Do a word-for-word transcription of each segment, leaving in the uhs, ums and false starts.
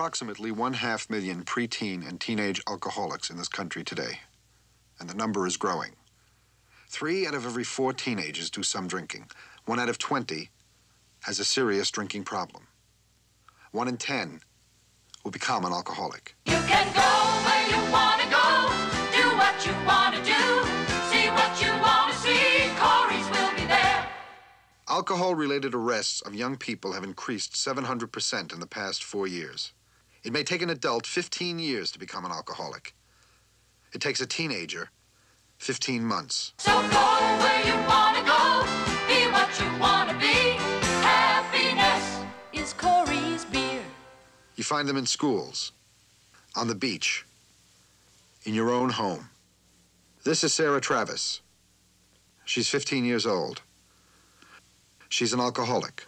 approximately one half million preteen and teenage alcoholics in this country today, and the number is growing. Three out of every four teenagers do some drinking. One out of twenty has a serious drinking problem. One in ten will become an alcoholic. You can go where you want to go, do what you want to do, see what you want to see, Corey's will be there. Alcohol-related arrests of young people have increased seven hundred percent in the past four years. It may take an adult fifteen years to become an alcoholic. It takes a teenager fifteen months. So go where you want to go, be what you want to be. Happiness is Corey's beer. You find them in schools, on the beach, in your own home. This is Sarah Travis. She's fifteen years old. She's an alcoholic.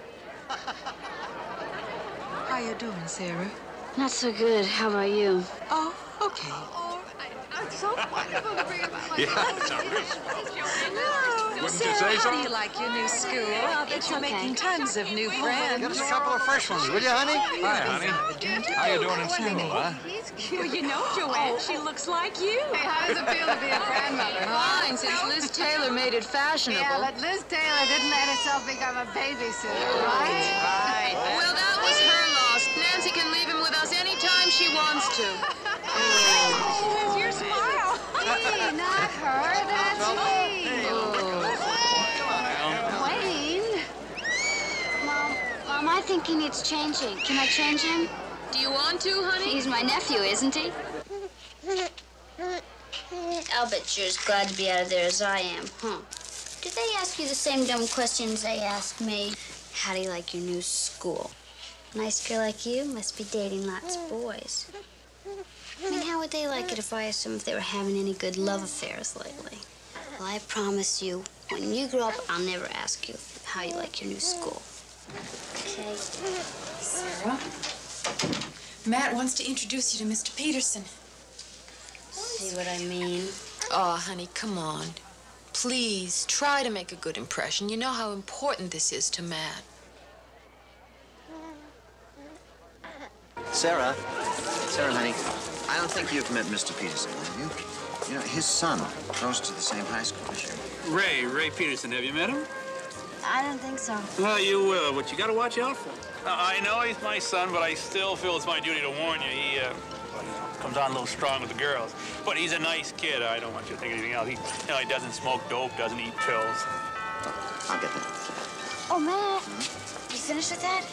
How you doing, Sarah? Not so good. How about you? Oh, okay. Oh, I, it's so wonderful to bring him to my Yeah, house. Wouldn't Sarah, you say how so? do you like your new school? I bet you're okay. making tons of new friends. Get us a couple of fresh ones, will you, honey? Hi, honey. How you doing in school, huh? He's cute. Well, you know, Joanne, she looks like you. Hey, how does it feel to be a grandmother? huh? Fine, since Liz Taylor made it fashionable. Yeah, but Liz Taylor didn't let herself become a babysitter, right? Right. Well, that was her loss. Nancy can leave him with us anytime she wants to. There's your smile. Me, not her. That's me. Wayne? Mom, Mom, I think he needs changing. Can I change him? Do you want to, honey? He's my nephew, isn't he? I'll bet you're as glad to be out of there as I am, huh? Did they ask you the same dumb questions they asked me? How do you like your new school? A nice girl like you must be dating lots of boys. I mean, how would they like it if I asked them if they were having any good love affairs lately? Well, I promise you, when you grow up, I'll never ask you how you like your new school. Okay? Sarah, Matt wants to introduce you to Mister Peterson. See what I mean? Oh, honey, come on. Please, try to make a good impression. You know how important this is to Matt. Sarah, Sarah, honey, I don't think you've met Mister Peterson, have you? You know, his son goes to the same high school as you. Ray, Ray Peterson, have you met him? I don't think so. Well, you will, but you gotta watch out for him. Uh, I know he's my son, but I still feel it's my duty to warn you. He, uh, well, you know, comes on a little strong with the girls. But he's a nice kid. I don't want you to think anything else. He, you know, he doesn't smoke dope, doesn't eat pills. Oh, I'll get that. Oh, Matt, you finished with that?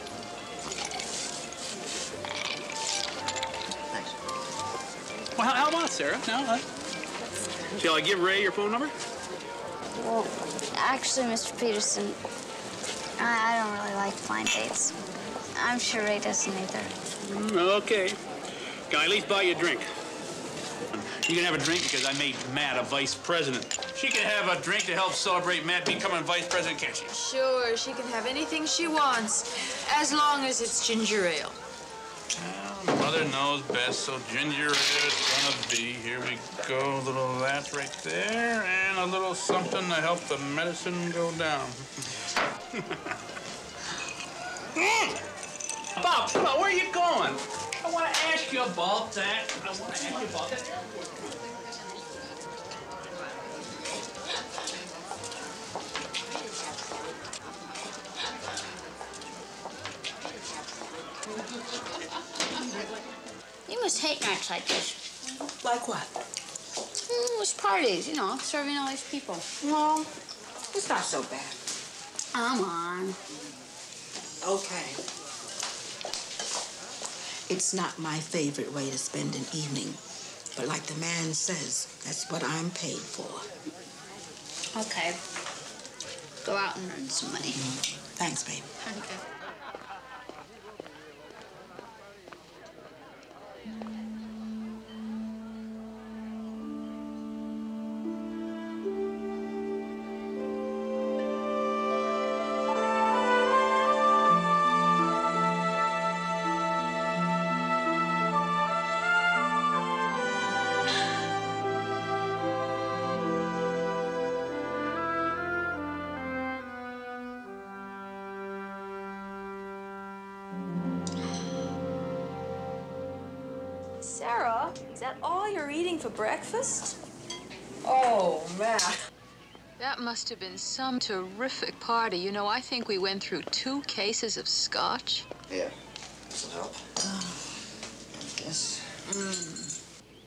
Thanks. Well, how, how about Sarah? Now, huh? Shall I give Ray your phone number? Well, actually, Mister Peterson, I, I don't really like blind dates. I'm sure Ray doesn't either. Mm, okay. Can I at least buy you a drink? You can have a drink because I made Matt a vice president. She can have a drink to help celebrate Matt becoming vice president, can't she? Sure, she can have anything she wants, as long as it's ginger ale. Well, Mother knows best, so ginger ale it's gonna be. Here we go, a little of that right there, and a little something to help the medicine go down. Bob, come on, where are you going? I want to ask you about that. I want to ask you about that. You must hate nights like this. Like what? Mm, it's parties, you know, serving all these people. No, it's not so bad. Come on. Okay. It's not my favorite way to spend an evening, but like the man says, that's what I'm paid for. Okay. Go out and earn some money. Thanks, baby. Okay. Sarah, is that all you're eating for breakfast? Oh, Matt. That must have been some terrific party. You know, I think we went through two cases of scotch. Yeah, this'll help. And this. Mm.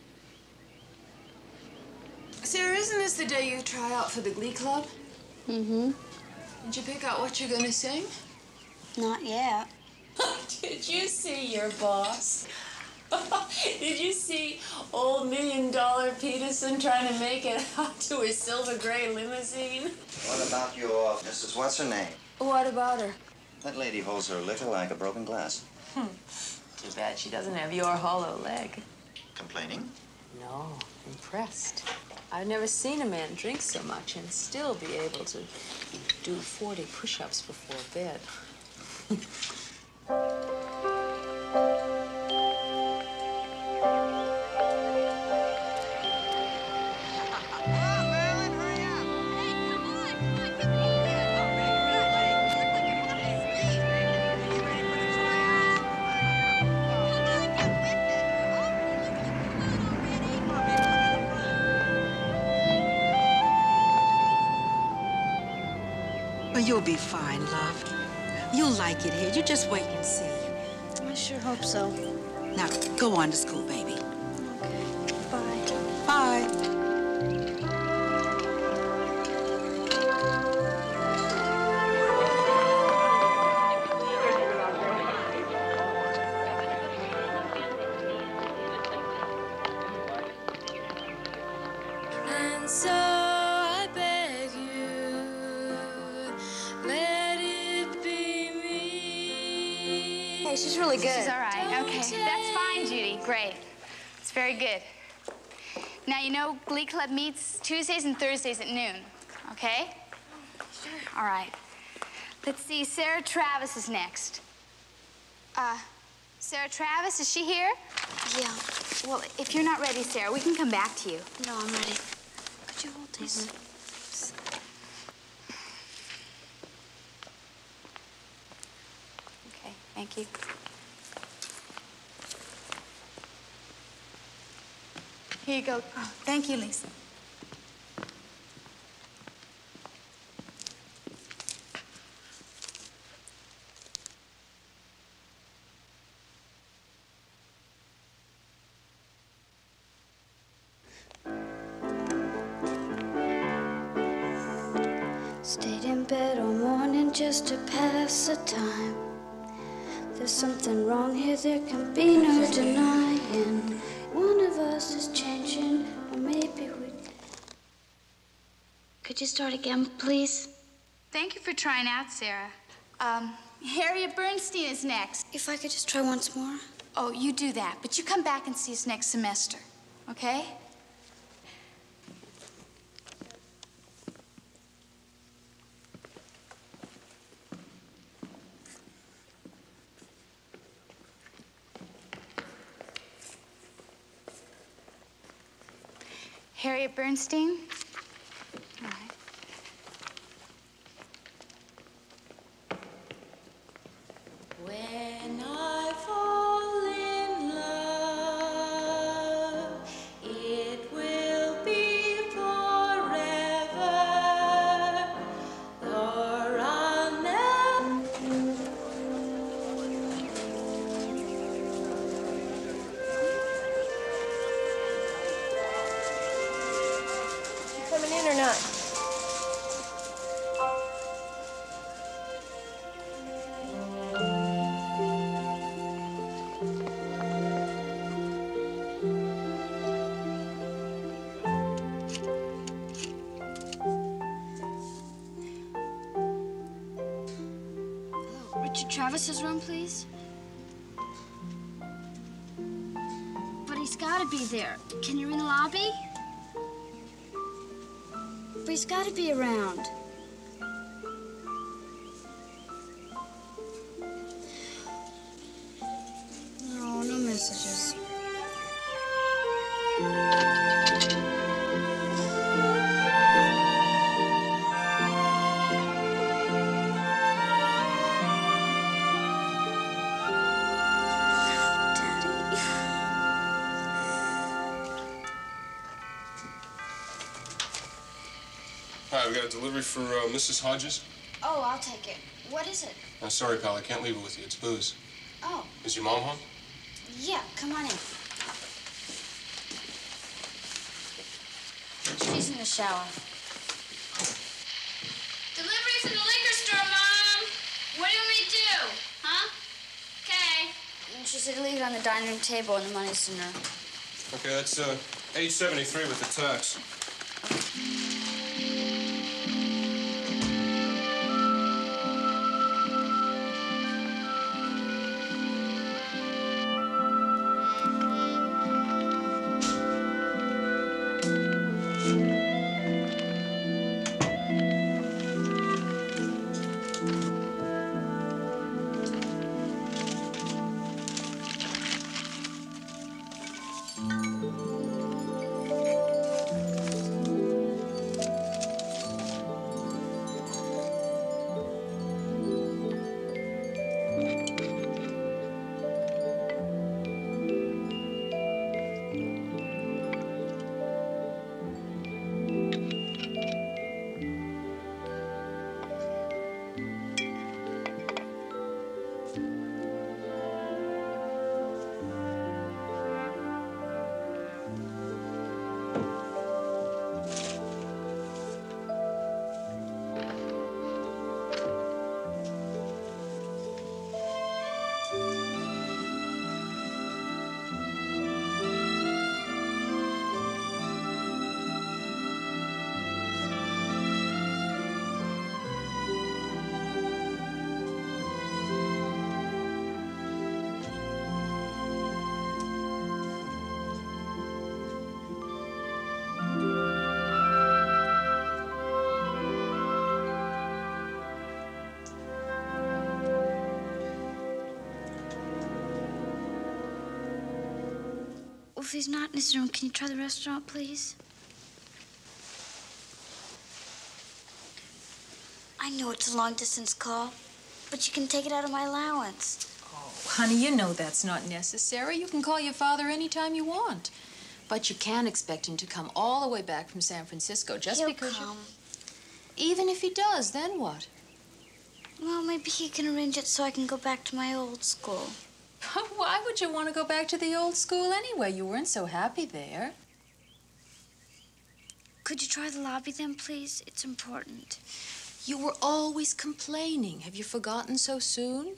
Sarah, isn't this the day you try out for the Glee Club? Mm-hmm. Did you pick out what you're gonna sing? Not yet. Did you see your boss? Did you see old million dollar Peterson trying to make it out to his silver gray limousine? What about your Missus What's her name? What about her? That lady holds her liquor like a broken glass. Hmm. Too bad she doesn't have your hollow leg. Complaining? No, impressed. I've never seen a man drink so much and still be able to do forty push-ups before bed. Well, you'll be fine, love. You'll like it here. You just wait and see. I sure hope so. Now, go on to school, baby. Okay. Bye. Bye. And so I beg you, let it be me. Hey, she's really good. She's all right. Okay, that's fine, Judy. Great. It's very good. Now, you know Glee Club meets Tuesdays and Thursdays at noon, okay? Sure. All right. Let's see, Sarah Travis is next. Uh, Sarah Travis, is she here? Yeah. Well, if you're not ready, Sarah, we can come back to you. No, I'm ready. Could you hold this? Okay, thank you. Here you go. Oh, thank you, Lisa. Stayed in bed all morning just to pass the time. There's something wrong here, there can be no denying. One of us is changing, or maybe we... Could you start again, please? Thank you for trying out, Sarah. Um, Harriet Bernstein is next. If I could just try once more? Oh, you do that, but you come back and see us next semester, okay? Harriet Bernstein. All right. When I fall in love, it will be forever, or I'll never. Coming in or not? Richard Travis's room, please? But he's gotta be there. Can you ring the lobby? But he's gotta be around. No, no messages. I've got a delivery for uh, Missus Hodges. Oh, I'll take it. What is it? I'm sorry, pal. I can't leave it with you. It's booze. Oh. Is your mom home? Yeah, come on in. She's in the shower. Delivery from the liquor store, Mom. What do you want me to do? Huh? Okay. And she said leave it on the dining room table and the money's in her. Okay, that's uh, eight seventy-three with the tax. If he's not in his room, can you try the restaurant, please? I know it's a long-distance call, but you can take it out of my allowance. Oh, honey, you know that's not necessary. You can call your father anytime you want. But you can't expect him to come all the way back from San Francisco just He'll because come. You... Even if he does, then what? Well, maybe he can arrange it so I can go back to my old school. Why would you want to go back to the old school anyway? You weren't so happy there. Could you try the lobby then, please? It's important. You were always complaining. Have you forgotten so soon?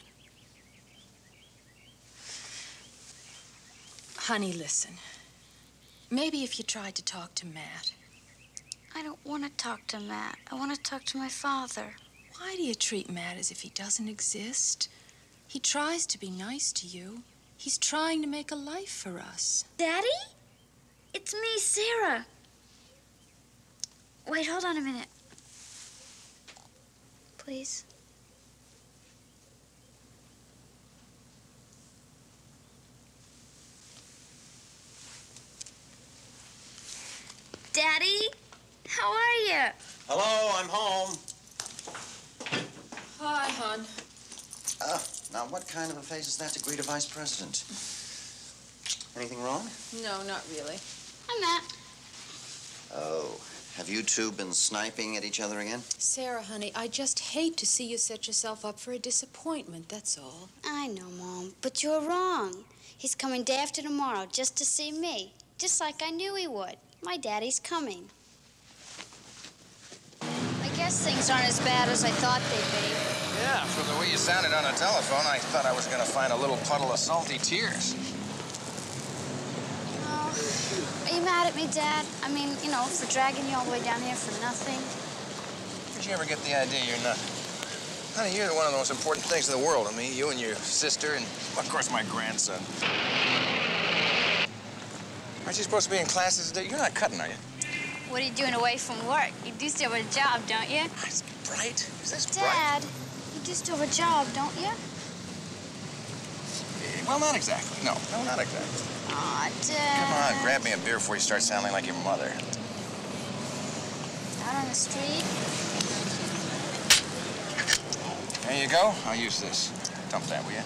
Honey, listen. Maybe if you tried to talk to Matt. I don't want to talk to Matt. I want to talk to my father. Why do you treat Matt as if he doesn't exist? He tries to be nice to you. He's trying to make a life for us. Daddy? It's me, Sarah. Wait, hold on a minute. Please. Daddy? How are you? Hello, I'm home. Hi, hon. Uh, now, what kind of a face is that to greet a vice president? Anything wrong? No, not really. Hi, Matt. Oh, have you two been sniping at each other again? Sarah, honey, I just hate to see you set yourself up for a disappointment, that's all. I know, Mom, but you're wrong. He's coming day after tomorrow just to see me, just like I knew he would. My daddy's coming. I guess things aren't as bad as I thought they'd be. Yeah, from the way you sounded on the telephone, I thought I was going to find a little puddle of salty tears. Oh, are you mad at me, Dad? I mean, you know, for dragging you all the way down here for nothing. Did you ever get the idea you're nothing? Honey, you're one of the most important things in the world to me. You and your sister and, of course, my grandson. Aren't you supposed to be in classes today? You're not cutting, are you? What are you doing away from work? You do still have a job, don't you? It's bright. Is this Dad, bright? you do still have a job, don't you? Well, not exactly. No, no, not exactly. Aw, Dad. Come on, grab me a beer before you start sounding like your mother. Out on the street? There you go. I'll use this. Dump that, will you?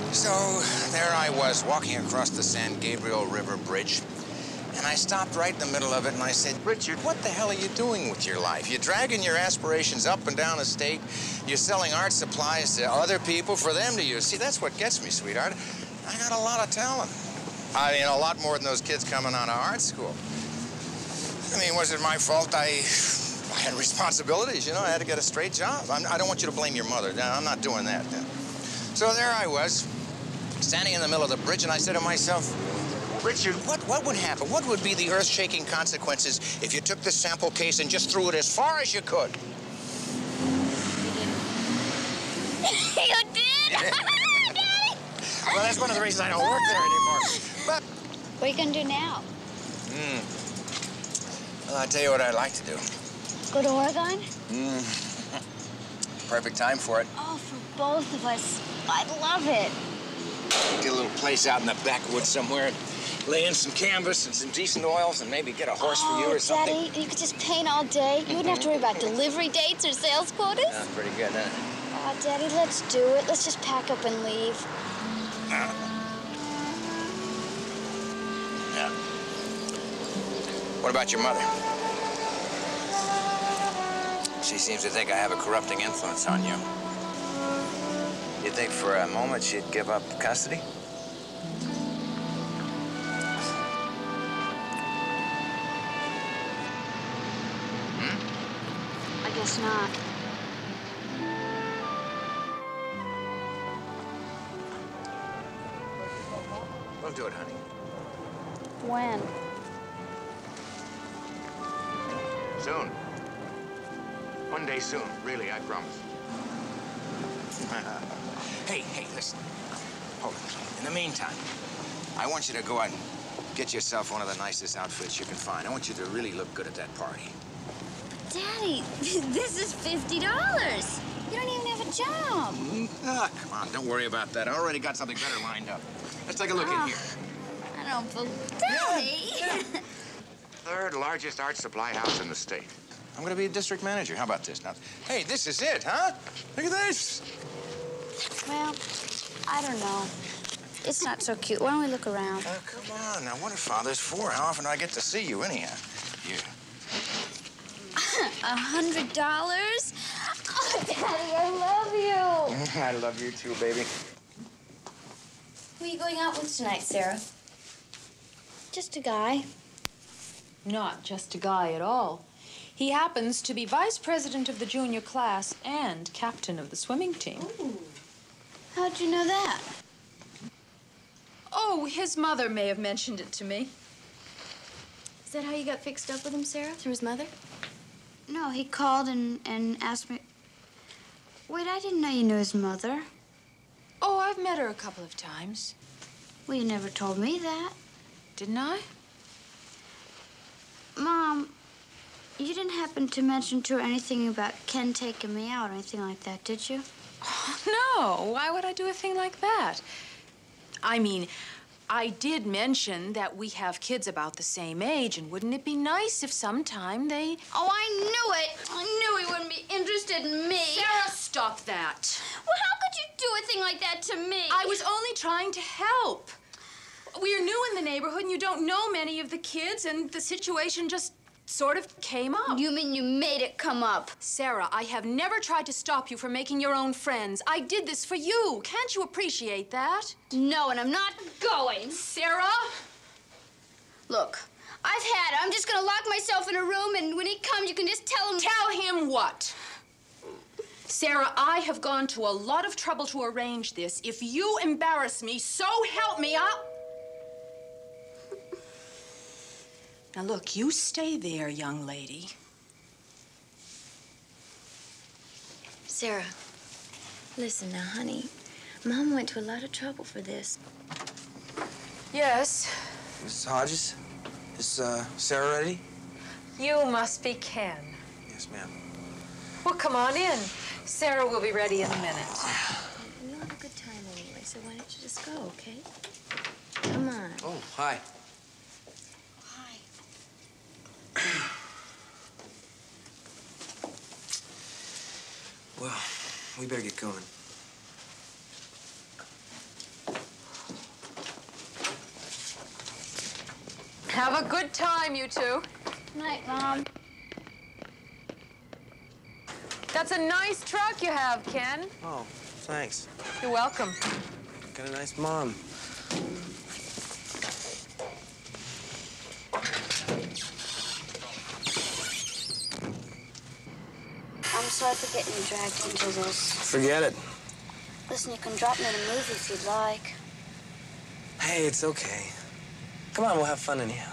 So there I was, walking across the San Gabriel River Bridge, and I stopped right in the middle of it, and I said, Richard, what the hell are you doing with your life? You're dragging your aspirations up and down the state. You're selling art supplies to other people for them to use. See, that's what gets me, sweetheart. I got a lot of talent. I mean, a lot more than those kids coming out of art school. I mean, was it my fault? I, I had responsibilities, you know. I had to get a straight job. I'm, I don't want you to blame your mother. I'm not doing that. So there I was, standing in the middle of the bridge, and I said to myself, Richard, what, what would happen? What would be the earth-shaking consequences if you took this sample case and just threw it as far as you could? You did? Daddy! Well, that's one of the reasons I don't work there anymore. But... What are you going to do now? Hmm. Well, I'll tell you what I'd like to do. Go to Oregon? Hmm. Perfect time for it. Oh, for both of us. I'd love it. Get a little place out in the backwoods somewhere. Lay in some canvas and some decent oils and maybe get a horse oh, for you or something. Daddy, you could just paint all day. You wouldn't have to worry about delivery dates or sales quotas. That's pretty good, huh? Oh, Daddy, let's do it. Let's just pack up and leave. Uh, yeah. What about your mother? She seems to think I have a corrupting influence on you. You think for a moment she'd give up custody? I guess not. We'll do it, honey. When? Soon. One day soon, really, I promise. Hey, hey, listen. Hold on. In the meantime, I want you to go out and get yourself one of the nicest outfits you can find. I want you to really look good at that party. Daddy, this is fifty dollars. You don't even have a job. Ah, come on, don't worry about that. I already got something better lined up. Let's take a look oh, in here. I don't believe Daddy. Yeah. Third largest art supply house in the state. I'm gonna be a district manager. How about this? Now, hey, this is it, huh? Look at this. Well, I don't know. It's not so cute. Why don't we look around? Oh, come on. Now, what are fathers for? How often do I get to see you anyhow? You. A hundred dollars? Oh, Daddy, I love you. I love you too, baby. Who are you going out with tonight, Sarah? Just a guy. Not just a guy at all. He happens to be vice president of the junior class and captain of the swimming team. Ooh. How'd you know that? Oh, his mother may have mentioned it to me. Is that how you got fixed up with him, Sarah? Through his mother? No, he called and, and asked me... Wait, I didn't know you knew his mother. Oh, I've met her a couple of times. Well, you never told me that. Didn't I? Mom, you didn't happen to mention to her anything about Ken taking me out or anything like that, did you? Oh, no. Why would I do a thing like that? I mean, I did mention that we have kids about the same age, and wouldn't it be nice if sometime they... Oh, I knew it. I knew he wouldn't be interested in me. Sarah, stop that. Well, how could you do a thing like that to me? I was only trying to help. We're new in the neighborhood, and you don't know many of the kids, and the situation just sort of came up. You mean you made it come up? Sarah, I have never tried to stop you from making your own friends. I did this for you. Can't you appreciate that? No, and I'm not going. Sarah? Look, I've had it. I'm just gonna lock myself in a room, and when he comes, you can just tell him... Tell him what? Sarah, I have gone to a lot of trouble to arrange this. If you embarrass me, so help me, I'll... Now, look, you stay there, young lady. Sarah, listen now, honey. Mom went to a lot of trouble for this. Yes? Missus Hodges, is uh, Sarah ready? You must be Ken. Yes, ma'am. Well, come on in. Sarah will be ready in a minute. You'll have a good time anyway, so why don't you just go, okay? Come on. Oh, hi. Well, we better get going. Have a good time, you two. Night, Mom. That's a nice truck you have, Ken. Oh, thanks. You're welcome. Got a nice mom. I'm sorry for getting you dragged into this. Forget it. Listen, you can drop me in a movie if you'd like. Hey, it's okay. Come on, we'll have fun anyhow.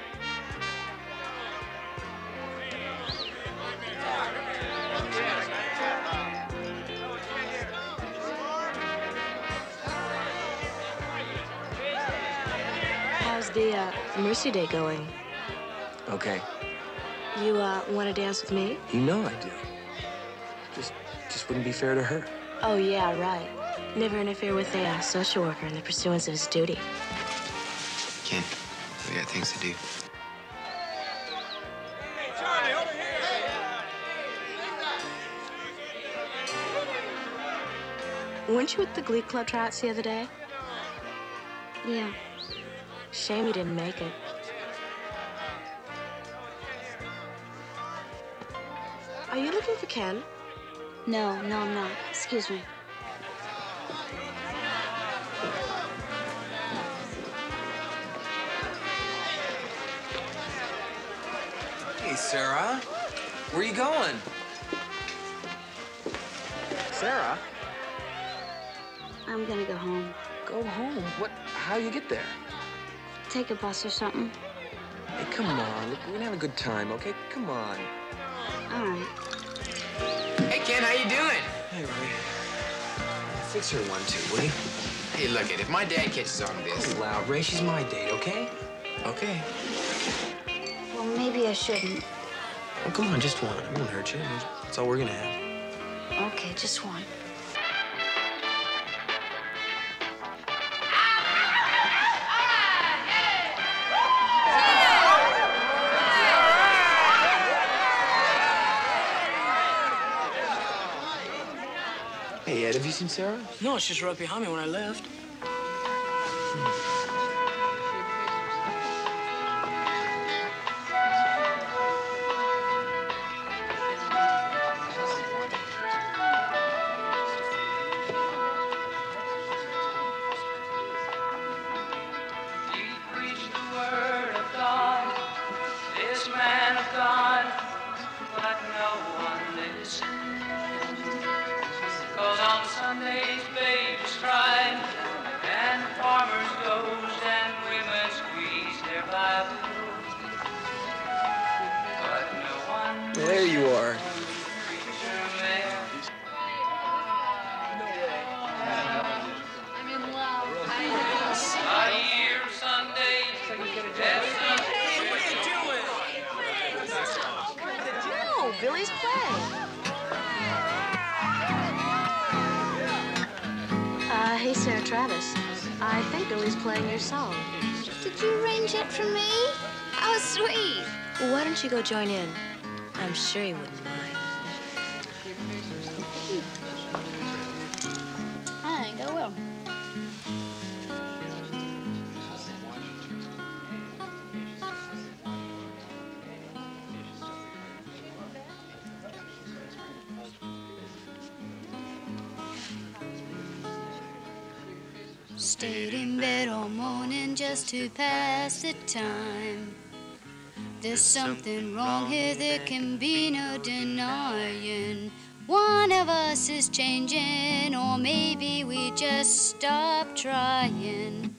How's the uh, Mercy Day going? Okay. You uh, want to dance with me? You know I do. Just, just wouldn't be fair to her. Oh, yeah, right. Never interfere with a uh, social worker in the pursuance of his duty. Ken, we got things to do. Weren't you at the Glee Club tryouts the other day? Yeah. Shame you didn't make it. Are you looking for Ken? No, no, I'm not. Excuse me. Hey, Sarah. Where you going? Sarah? I'm gonna go home. Go home? What? How you get there? Take a bus or something. Hey, come on. Look, we're gonna have a good time, okay? Come on. All right. Hey, Ken, how you doing? Hey, Ray. Fix her one, too, will you? Hey, look it. If my dad catches on to this. Cool out, Ray. She's my date, okay? Okay. Well, maybe I shouldn't. Oh, come on, just one. It won't hurt you. That's all we're gonna have. Okay, just one. Hey, Ed, have you seen Sarah? No, she's right behind me when I left. Sundays, babies cry, and farmers goes, and women squeeze their Bibles. But no one. There you are. I'm in love. I hear Sundays. Hey, what are you doing? No, Billy's playing. Uh, hey, Sarah Travis. I think Billy's playing your song. Did you arrange it for me? How sweet. Well, why don't you go join in? I'm sure he wouldn't mind. I think I will. Stayed in bed all morning just to pass the time. There's something wrong here, there can be no denying. One of us is changing, or maybe we just stopped trying.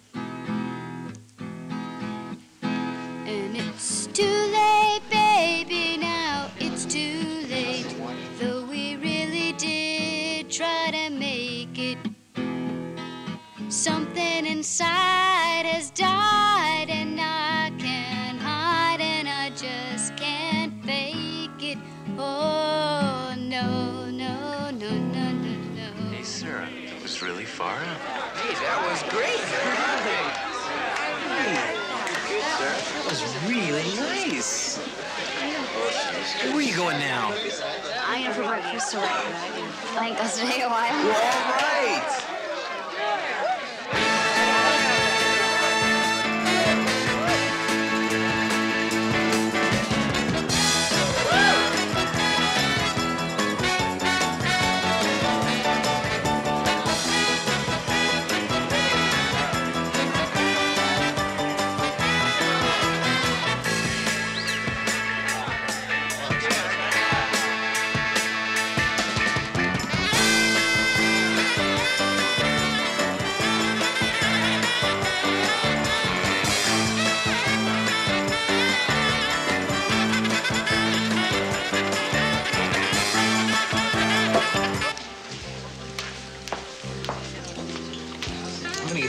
And it's too late, baby, now it's too late. Though we really did try to make it. Something inside has died, and I can't hide, and I just can't fake it. Oh, no, no, no, no, no, no. Hey, Sarah, that was really far out. Hey, that was great. Hey, good, Sarah. That was really nice. Where are you going now? I'm here for breakfast, all right. I think I'll stay a while. Well, all right.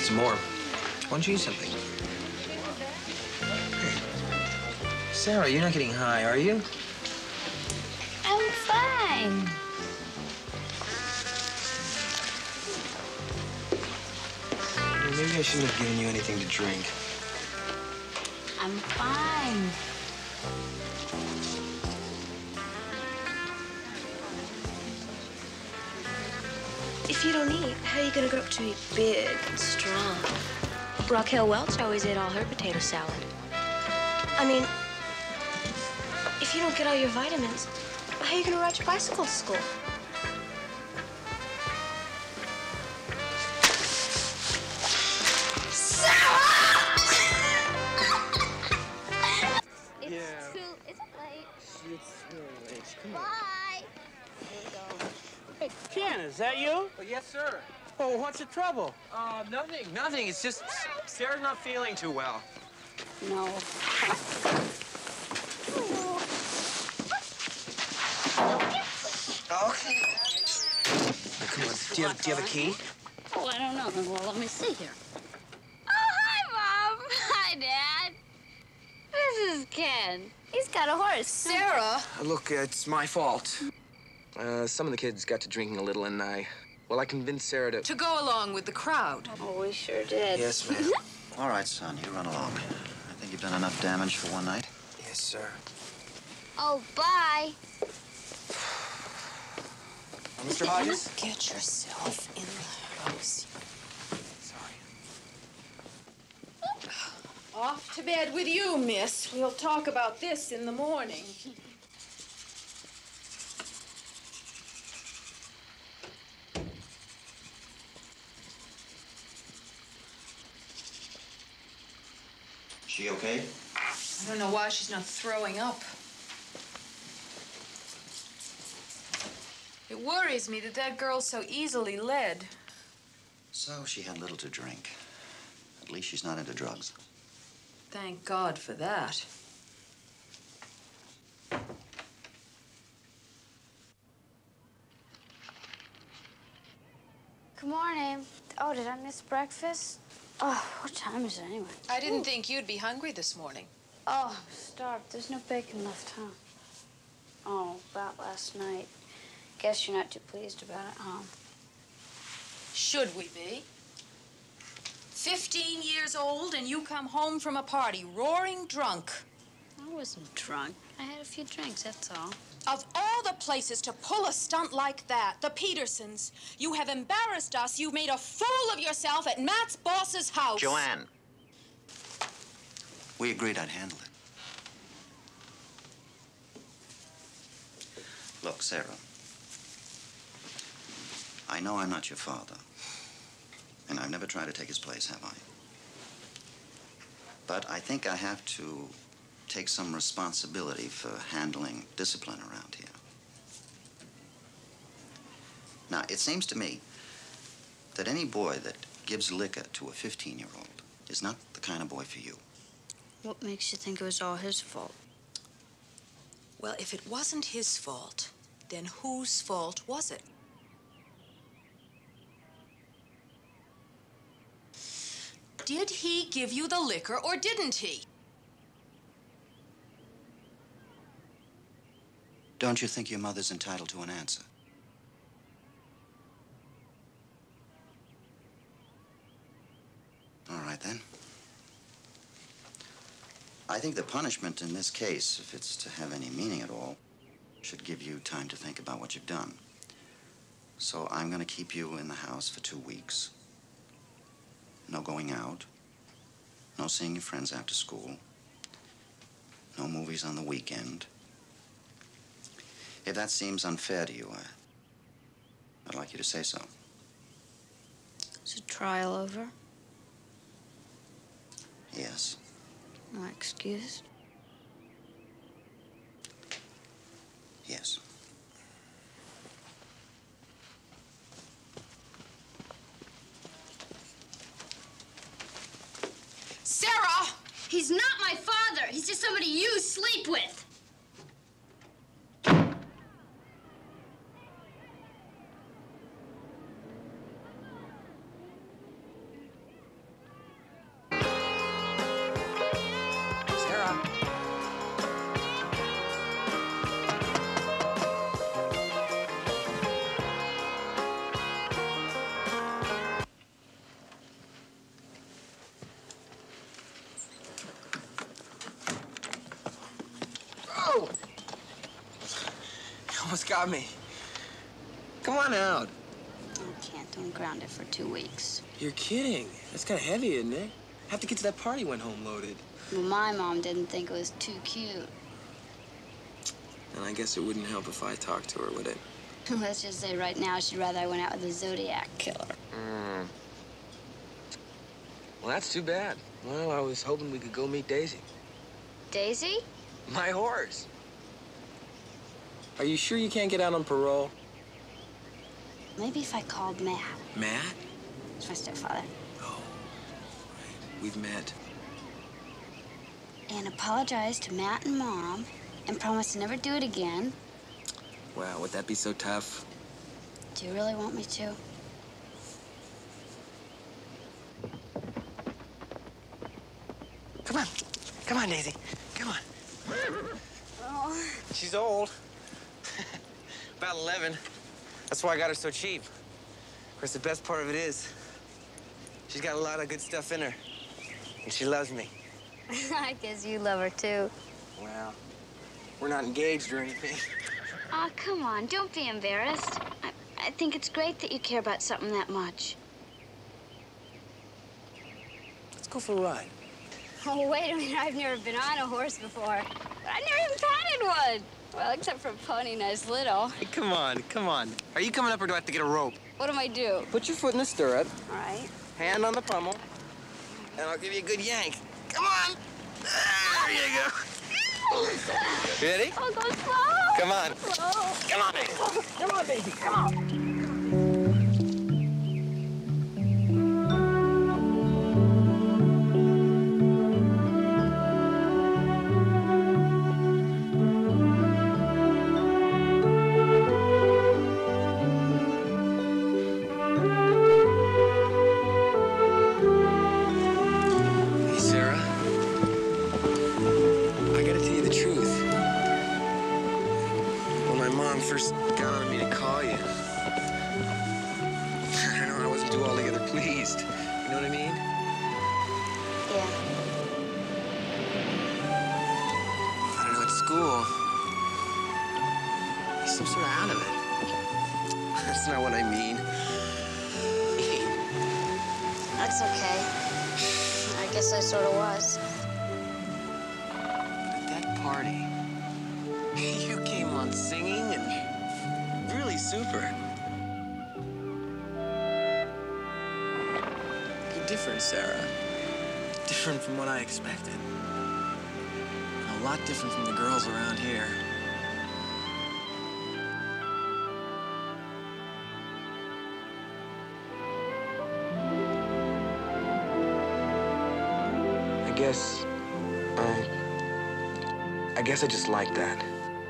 get some more. Why don't you eat something? Hey. Sarah, you're not getting high, are you? I'm fine. Well, maybe I shouldn't have given you anything to drink. I'm fine. If you don't eat, how are you gonna grow up to be big and strong? Raquel Welch always ate all her potato salad. I mean, if you don't get all your vitamins, how are you gonna ride your bicycle to school? It's Yeah. too, is it late? It's really late. Come on. Bye. Hey, Ken, is that you? Oh, yes, sir. Oh, what's the trouble? Uh, nothing, nothing. It's just Sarah's not feeling too well. No. Okay. Come on. Do you have, do you have a key? Oh, I don't know. Well, let me see here. Oh, hi, Mom. Hi, Dad. This is Ken. He's got a horse. Sarah! Uh, look, uh, it's my fault. Uh, some of the kids got to drinking a little, and I, well, I convinced Sarah to... To go along with the crowd. Oh, we sure did. Yes, ma'am. All right, son, you run along. I think you've done enough damage for one night. Yes, sir. Oh, bye. Mister Hodges? Get yourself in the house. Sorry. Off to bed with you, miss. We'll talk about this in the morning. She okay? I don't know why she's not throwing up. It worries me that that girl's so easily led. So she had little to drink. At least she's not into drugs. Thank God for that. Good morning. Oh, did I miss breakfast? Oh, what time is it anyway? I didn't think you'd be hungry this morning. Oh, I'm starved. There's no bacon left, huh? Oh, about last night. Guess you're not too pleased about it, huh? Should we be? Fifteen years old and you come home from a party roaring drunk. I wasn't drunk. I had a few drinks, that's all. Of all the places to pull a stunt like that, the Petersons, you have embarrassed us. You've made a fool of yourself at Matt's boss's house. Joanne. We agreed I'd handle it. Look, Sarah. I know I'm not your father. And I've never tried to take his place, have I? But I think I have to take some responsibility for handling discipline around here. Now, it seems to me that any boy that gives liquor to a fifteen-year-old is not the kind of boy for you. What makes you think it was all his fault? Well, if it wasn't his fault, then whose fault was it? Did he give you the liquor or didn't he? Don't you think your mother's entitled to an answer? All right, then. I think the punishment in this case, if it's to have any meaning at all, should give you time to think about what you've done. So I'm going to keep you in the house for two weeks. No going out. No seeing your friends after school. No movies on the weekend. If that seems unfair to you, I, I'd like you to say so. Is the trial over? Yes. Am I excused? Yes. Sarah! He's not my father. He's just somebody you sleep with. got me. Come on out. I can't. I'm grounded for two weeks. You're kidding. That's kind of heavy, isn't it? Have to get to that party when home loaded. Well, my mom didn't think it was too cute. And I guess it wouldn't help if I talked to her, would it? Let's just say right now she'd rather I went out with a Zodiac killer. Mm. Well, that's too bad. Well, I was hoping we could go meet Daisy. Daisy? My horse. Are you sure you can't get out on parole? Maybe if I called Matt. Matt? It's my stepfather. We've met. And apologize to Matt and Mom and promise to never do it again. Wow, would that be so tough? Do you really want me to? Come on. Come on, Daisy. Come on. Oh. She's old. About eleven. That's why I got her so cheap. Of course, the best part of it is she's got a lot of good stuff in her. And she loves me. I guess you love her, too. Well, we're not engaged or anything. Aw, oh, come on. Don't be embarrassed. I, I think it's great that you care about something that much. Let's go for a ride. Oh, wait a minute. I've never been on a horse before. I've never even patted one. Well, except for Pony Nice Little. Hey, come on, come on. Are you coming up or do I have to get a rope? What do I do? Put your foot in the stirrup. All right. Hand on the pommel. And I'll give you a good yank. Come on. There you go. Ready? Oh, go slow. Come on. Slow. Come on, baby. Come on, baby. Come on. First got on me to call you. I know I wasn't too altogether pleased. You know what I mean? Yeah. I don't know, at school, he's some sort of out of it. That's not what I mean. That's okay. I guess I sort of was. At that party, you came on singing and really super. You're different, Sarah. Different from what I expected. A lot different from the girls around here. I guess, um, I guess I just like that.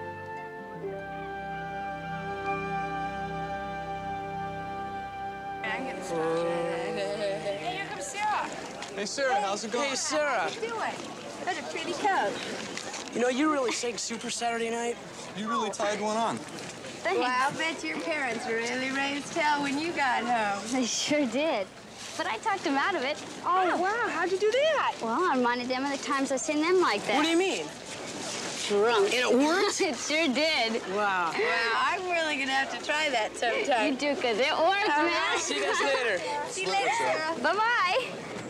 Hey, here comes Sarah. Hey, Sarah, how's it going? Hey, Sarah. How you doing? What a pretty coat. You know, you really sang Super Saturday night. You really tied one on. Thanks. Well, I'll bet your parents really raised hell when you got home. They sure did. But I talked them out of it. Oh, wow. How'd you do that? Well, I reminded them of the times I've seen them like that. What do you mean? Drunk. And it worked? It sure did. Wow. Well, I'm really going to have to try that sometime. You do, because it works, All man. right. See you guys later. See you later, Sarah. Bye-bye.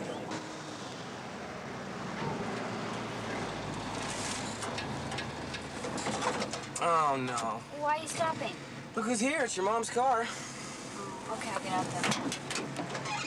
Oh, no. Why are you stopping? Look who's here. It's your mom's car. Oh, okay, I'll get out there.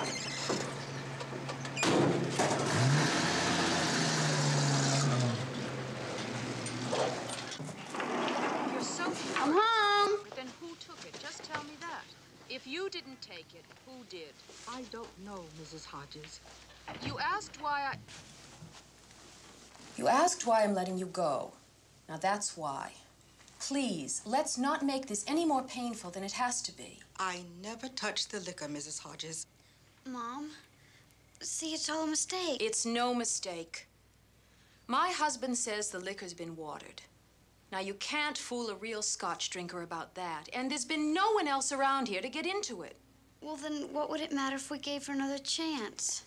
You're so I'm home. Then who took it? Just tell me that. If you didn't take it, who did? I don't know, Missus Hodges. You asked why I... You asked why I'm letting you go. Now that's why. Please, let's not make this any more painful than it has to be. I never touched the liquor, Missus Hodges. Mom, see, it's all a mistake. It's no mistake. My husband says the liquor's been watered. Now, you can't fool a real Scotch drinker about that. And there's been no one else around here to get into it. Well, then what would it matter if we gave her another chance?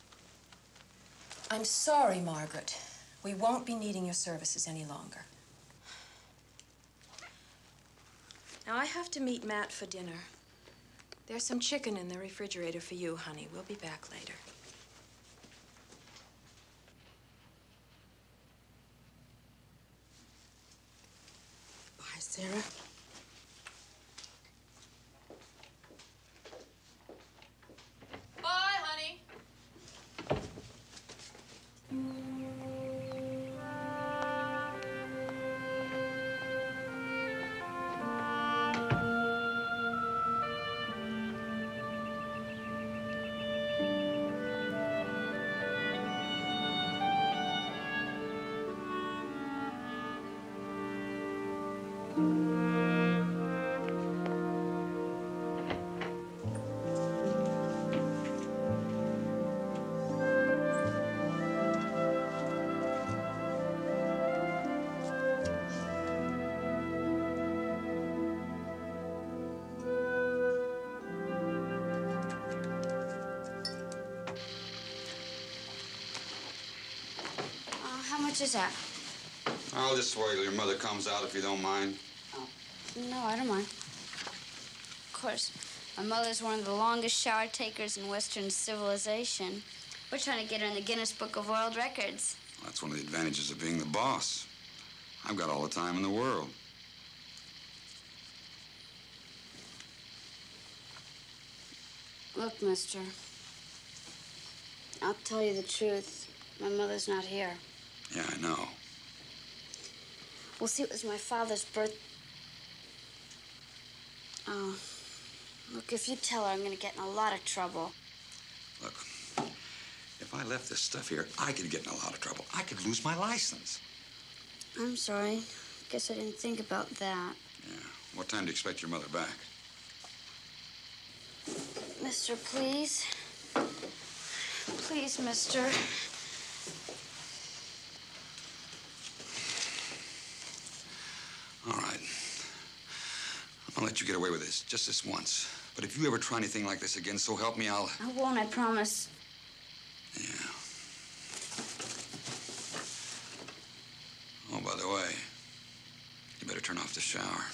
I'm sorry, Margaret. We won't be needing your services any longer. Now, I have to meet Matt for dinner. There's some chicken in the refrigerator for you, honey. We'll be back later. Bye, Sarah. Bye, honey. Uh, how much is that? I'll just wait till your mother comes out if you don't mind. No, I don't mind. Of course, my mother's one of the longest shower takers in Western civilization. We're trying to get her in the Guinness Book of World Records. That's one of the advantages of being the boss. I've got all the time in the world. Look, mister, I'll tell you the truth. My mother's not here. Yeah, I know. Well, see, it was my father's birth... Oh, look, if you tell her, I'm gonna get in a lot of trouble. Look, if I left this stuff here, I could get in a lot of trouble. I could lose my license. I'm sorry. Guess I didn't think about that. Yeah. What time do you expect your mother back? Mister, please. Please, mister. All right. I'm gonna let you get away with this, just this once. But if you ever try anything like this again, so help me, I'll... I won't, I promise. Yeah. Oh, by the way, you better turn off the shower.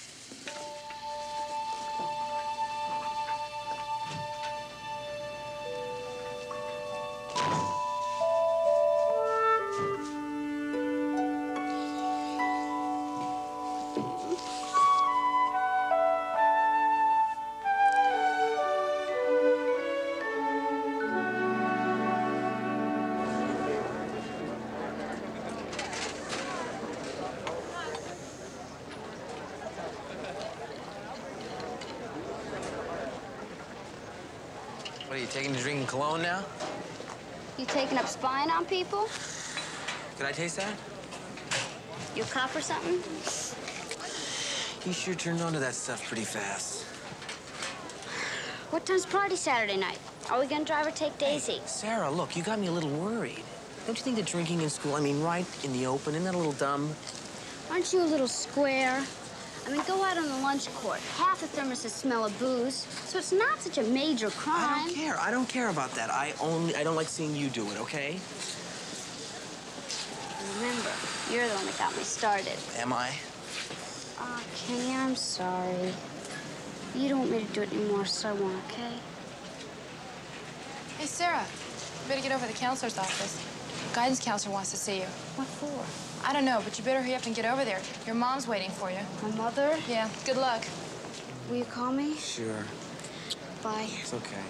What, are you taking to drinking cologne now? You taking up spying on people? Could I taste that? You a cop or something? You sure turned on to that stuff pretty fast. What time's party Saturday night? Are we gonna drive or take Daisy? Hey, Sarah, look, you got me a little worried. Don't you think that drinking in school, I mean, right in the open, isn't that a little dumb? Aren't you a little square? I mean, go out on the lunch court. Half the thermoses smell of booze, so it's not such a major crime. I don't care. I don't care about that. I only, I don't like seeing you do it, okay? Remember, you're the one that got me started. Am I? Aw, Kenny, I'm sorry. You don't want me to do it anymore, so I won't, okay? Hey, Sarah, you better get over to the counselor's office. Guidance counselor wants to see you. What for? I don't know, but you better hurry up and get over there. Your mom's waiting for you. My mother? Yeah, good luck. Will you call me? Sure. Bye. It's okay.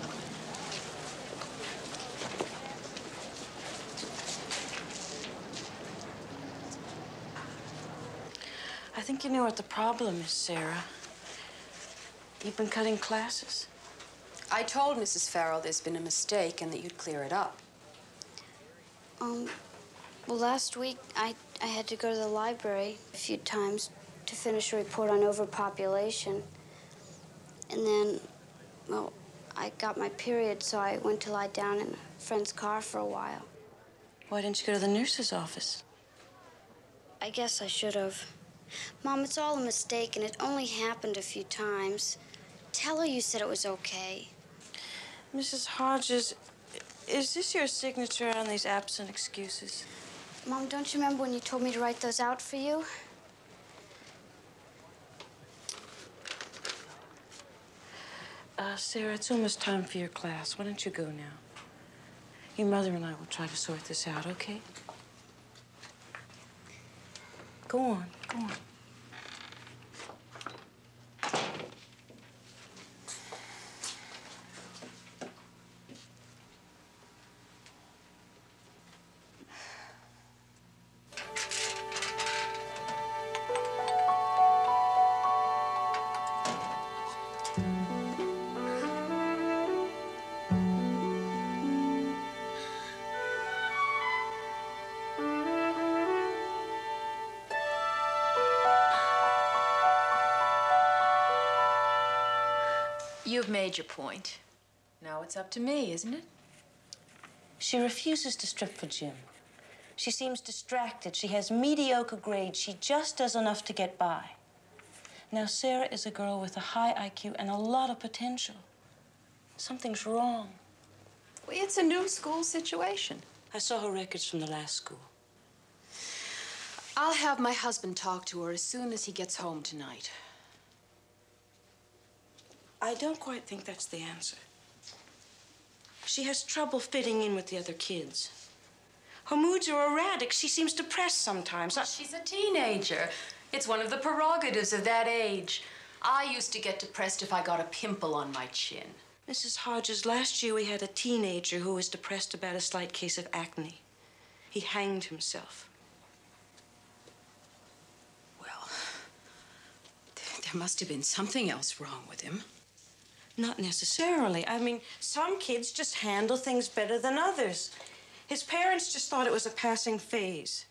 I think you know what the problem is, Sarah. You've been cutting classes. I told Missus Farrell there's been a mistake and that you'd clear it up. Um, well, last week I, I had to go to the library a few times to finish a report on overpopulation. And then, well, I got my period, so I went to lie down in a friend's car for a while. Why didn't you go to the nurse's office? I guess I should have. Mom, it's all a mistake, and it only happened a few times. Tell her you said it was okay. Missus Hodges, is this your signature on these absent excuses? Mom, don't you remember when you told me to write those out for you? Uh, Sarah, it's almost time for your class. Why don't you go now? Your mother and I will try to sort this out, okay? Go on, go on. You've made your point. Now it's up to me, isn't it? She refuses to strip for Jim. She seems distracted. She has mediocre grades. She just does enough to get by. Now, Sarah is a girl with a high I Q and a lot of potential. Something's wrong. Well, it's a new school situation. I saw her records from the last school. I'll have my husband talk to her as soon as he gets home tonight. I don't quite think that's the answer. She has trouble fitting in with the other kids. Her moods are erratic. She seems depressed sometimes. Well, she's a teenager. It's one of the prerogatives of that age. I used to get depressed if I got a pimple on my chin. Missus Hodges, last year we had a teenager who was depressed about a slight case of acne. He hanged himself. Well, there must have been something else wrong with him. Not necessarily. I mean, some kids just handle things better than others. His parents just thought it was a passing phase.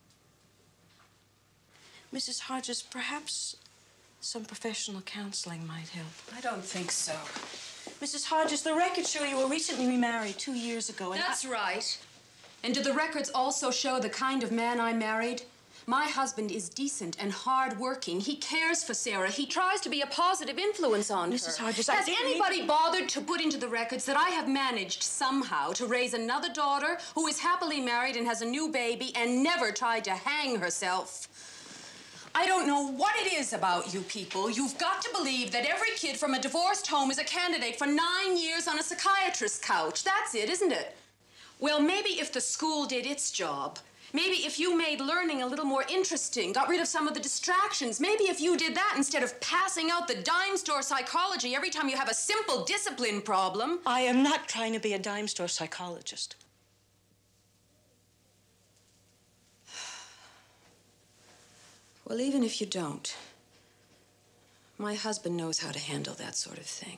Missus Hodges, perhaps some professional counseling might help. I don't think so. Missus Hodges, the records show you were recently remarried two years ago. And That's I... right. And do the records also show the kind of man I married? My husband is decent and hard-working. He cares for Sarah. He tries to be a positive influence on Missus her. Hodges, Has I anybody need... bothered to put into the records that I have managed somehow to raise another daughter who is happily married and has a new baby and never tried to hang herself? I don't know what it is about you people. You've got to believe that every kid from a divorced home is a candidate for nine years on a psychiatrist's couch. That's it, isn't it? Well, maybe if the school did its job, maybe if you made learning a little more interesting, got rid of some of the distractions, maybe if you did that instead of passing out the dime store psychology every time you have a simple discipline problem. I am not trying to be a dime store psychologist. Well, even if you don't, my husband knows how to handle that sort of thing.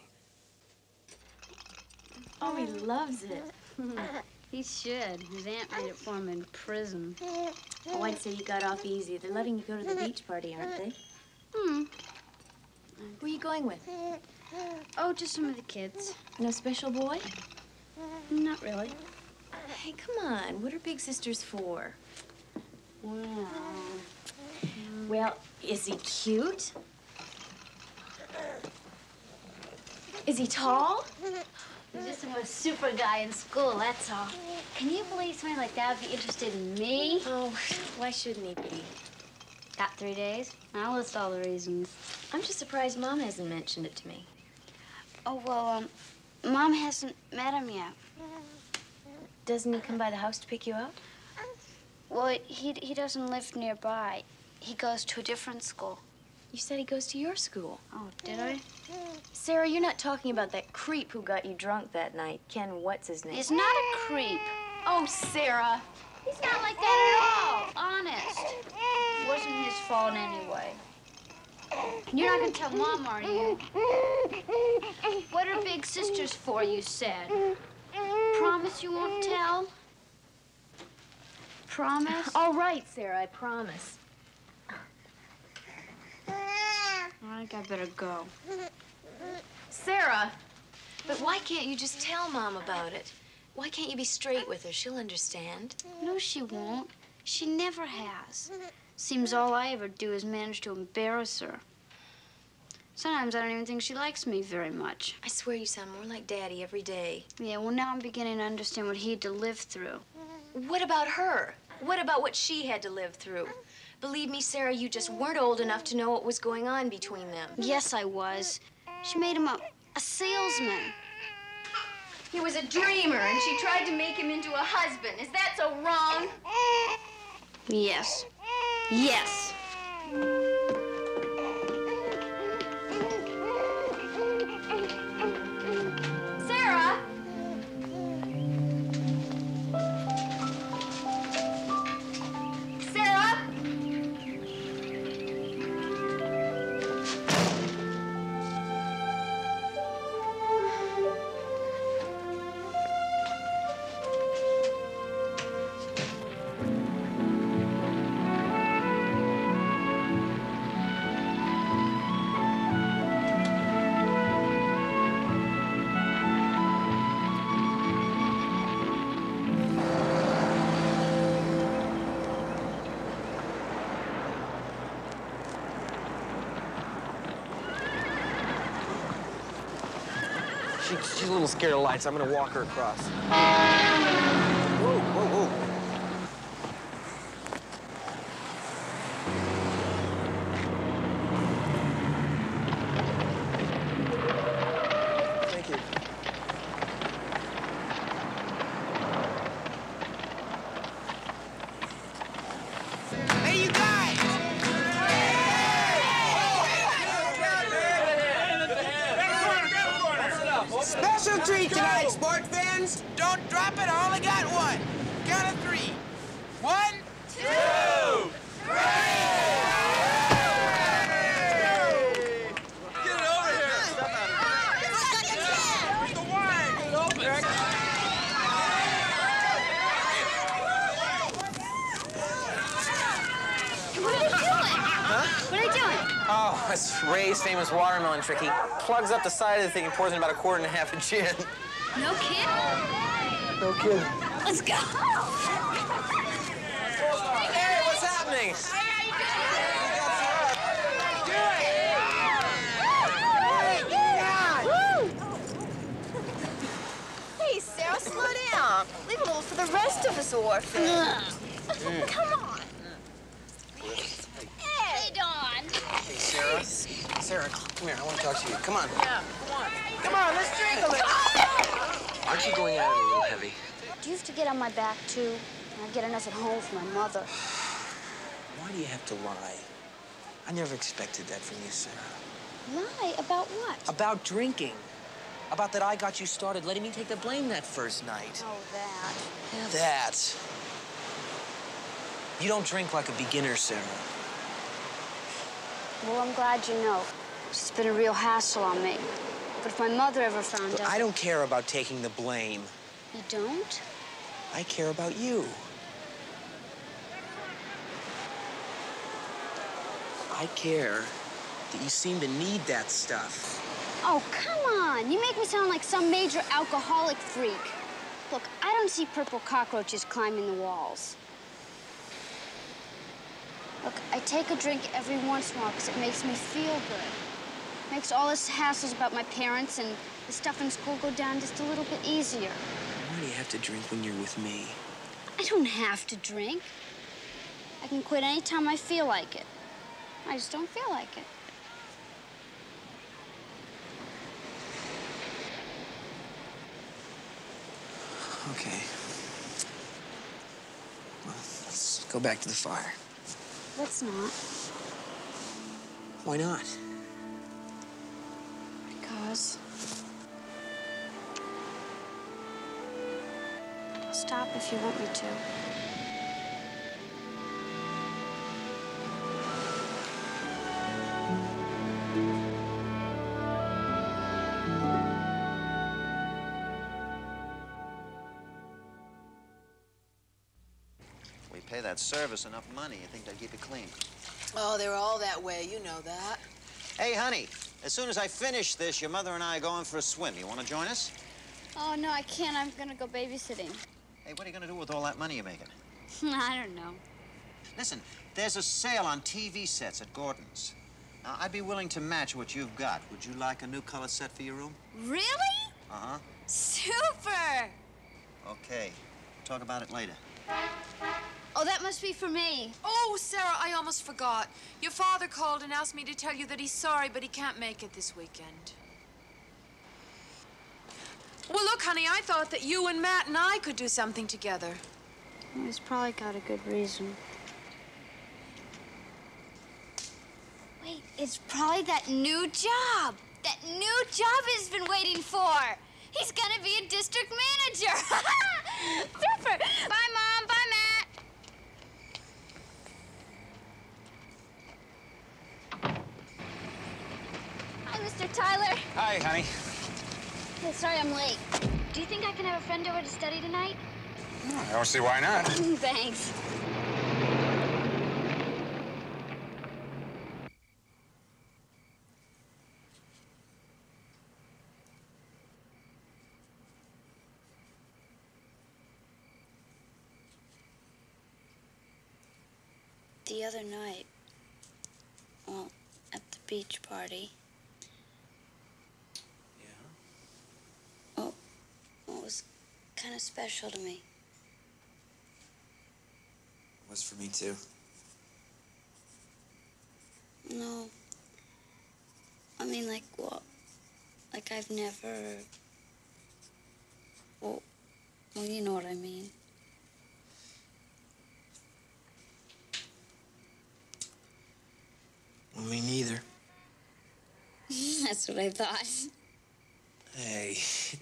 Oh, he loves it. He should. His aunt made it for him in prison. Oh, I'd say you got off easy. They're letting you go to the beach party, aren't they? Hmm. Who are you going with? Oh, just some of the kids. No special boy? Not really. Hey, come on. What are big sisters for? Well... Well, is he cute? Is he tall? He's just a super guy in school, that's all. Can you believe somebody like that would be interested in me? Oh, why shouldn't he be? Got three days? I'll list all the reasons. I'm just surprised Mom hasn't mentioned it to me. Oh, well, um, Mom hasn't met him yet. Doesn't he come by the house to pick you up? Well, he, he doesn't live nearby. He goes to a different school. You said he goes to your school. Oh, did I? Sarah, you're not talking about that creep who got you drunk that night. Ken, what's his name? He's not a creep. Oh, Sarah. He's not like that at all. Honest. It wasn't his fault anyway. You're not gonna tell Mom, are you? What are big sisters for, you said? Promise you won't tell? Promise? All right, Sarah, I promise. I think I better go. Sarah! But why can't you just tell Mom about it? Why can't you be straight with her? She'll understand. No, she won't. She never has. Seems all I ever do is manage to embarrass her. Sometimes I don't even think she likes me very much. I swear you sound more like Daddy every day. Yeah, well, now I'm beginning to understand what he had to live through. What about her? What about what she had to live through? Believe me, Sarah, you just weren't old enough to know what was going on between them. Yes, I was. She made him a A salesman. He was a dreamer, and she tried to make him into a husband. Is that so wrong? Yes. Yes. Sarah! Sarah! She, she's a little scared of lights. I'm gonna walk her across. Whoa, whoa, whoa. Thank you. Hey, you guys! Special treat tonight, sport fans. Don't drop it. I only got one. Count of three. One, two, three. Get it over here. Where's the wine? Get it over here. What are they doing? Huh? What are they doing? Oh, it's Ray's famous watermelon trick. He plugs up the side of the thing and pours in about a quarter and a half of gin. No kidding? No kidding. Let's go. Hey, what's happening? Hey, Sarah, slow down. Leave a little for the rest of us orphans. Mm. Come on. Hey, Dawn. Hey, Sarah. Sarah, come here. I want to talk to you. Come on. Yeah, come on. Come on, let's drink a little. Aren't you going at it a little heavy? Do you have to get on my back, too? I get enough at home for my mother. Why do you have to lie? I never expected that from you, Sarah. Lie? About what? About drinking. About that I got you started letting me take the blame that first night. Oh, that. Yeah, that. You don't drink like a beginner, Sarah. Well, I'm glad you know. It's been a real hassle on me. But if my mother ever found But out... I don't care about taking the blame. You don't? I care about you. I care that you seem to need that stuff. Oh, come on. You make me sound like some major alcoholic freak. Look, I don't see purple cockroaches climbing the walls. Look, I take a drink every once in a while because it makes me feel good. Makes all this hassles about my parents and the stuff in school go down just a little bit easier. Why do you have to drink when you're with me? I don't have to drink. I can quit anytime I feel like it. I just don't feel like it. Okay. Well, let's go back to the fire. Let's not. Why not? Because... I'll stop if you want me to. We pay that service enough money, you think they'd keep it clean. Oh, they're all that way. You know that. Hey, honey, as soon as I finish this, your mother and I are going for a swim. You want to join us? Oh, no, I can't. I'm gonna go babysitting. Hey, what are you going to do with all that money you're making? I don't know. Listen, there's a sale on T V sets at Gordon's. Now, I'd be willing to match what you've got. Would you like a new color set for your room? Really? Uh-huh. Super! Okay. Talk about it later. Oh, that must be for me. Oh, Sarah, I almost forgot. Your father called and asked me to tell you that he's sorry, but he can't make it this weekend. honey, I thought that you and Matt and I could do something together. He's probably got a good reason. Wait, it's probably that new job. That new job he's been waiting for. He's gonna be a district manager. Super. Bye, Mom. Bye, Matt. Hi, Mister Tyler. Hi, honey. Hey, sorry I'm late. Do you think I can have a friend over to study tonight? I don't see why not. Thanks. The other night, well, at the beach party. Yeah? Well, well, it was kind of special to me. It was for me, too. No. I mean, like, well, like I've never... Well, well, you know what I mean. Well, me neither. That's what I thought. Hey.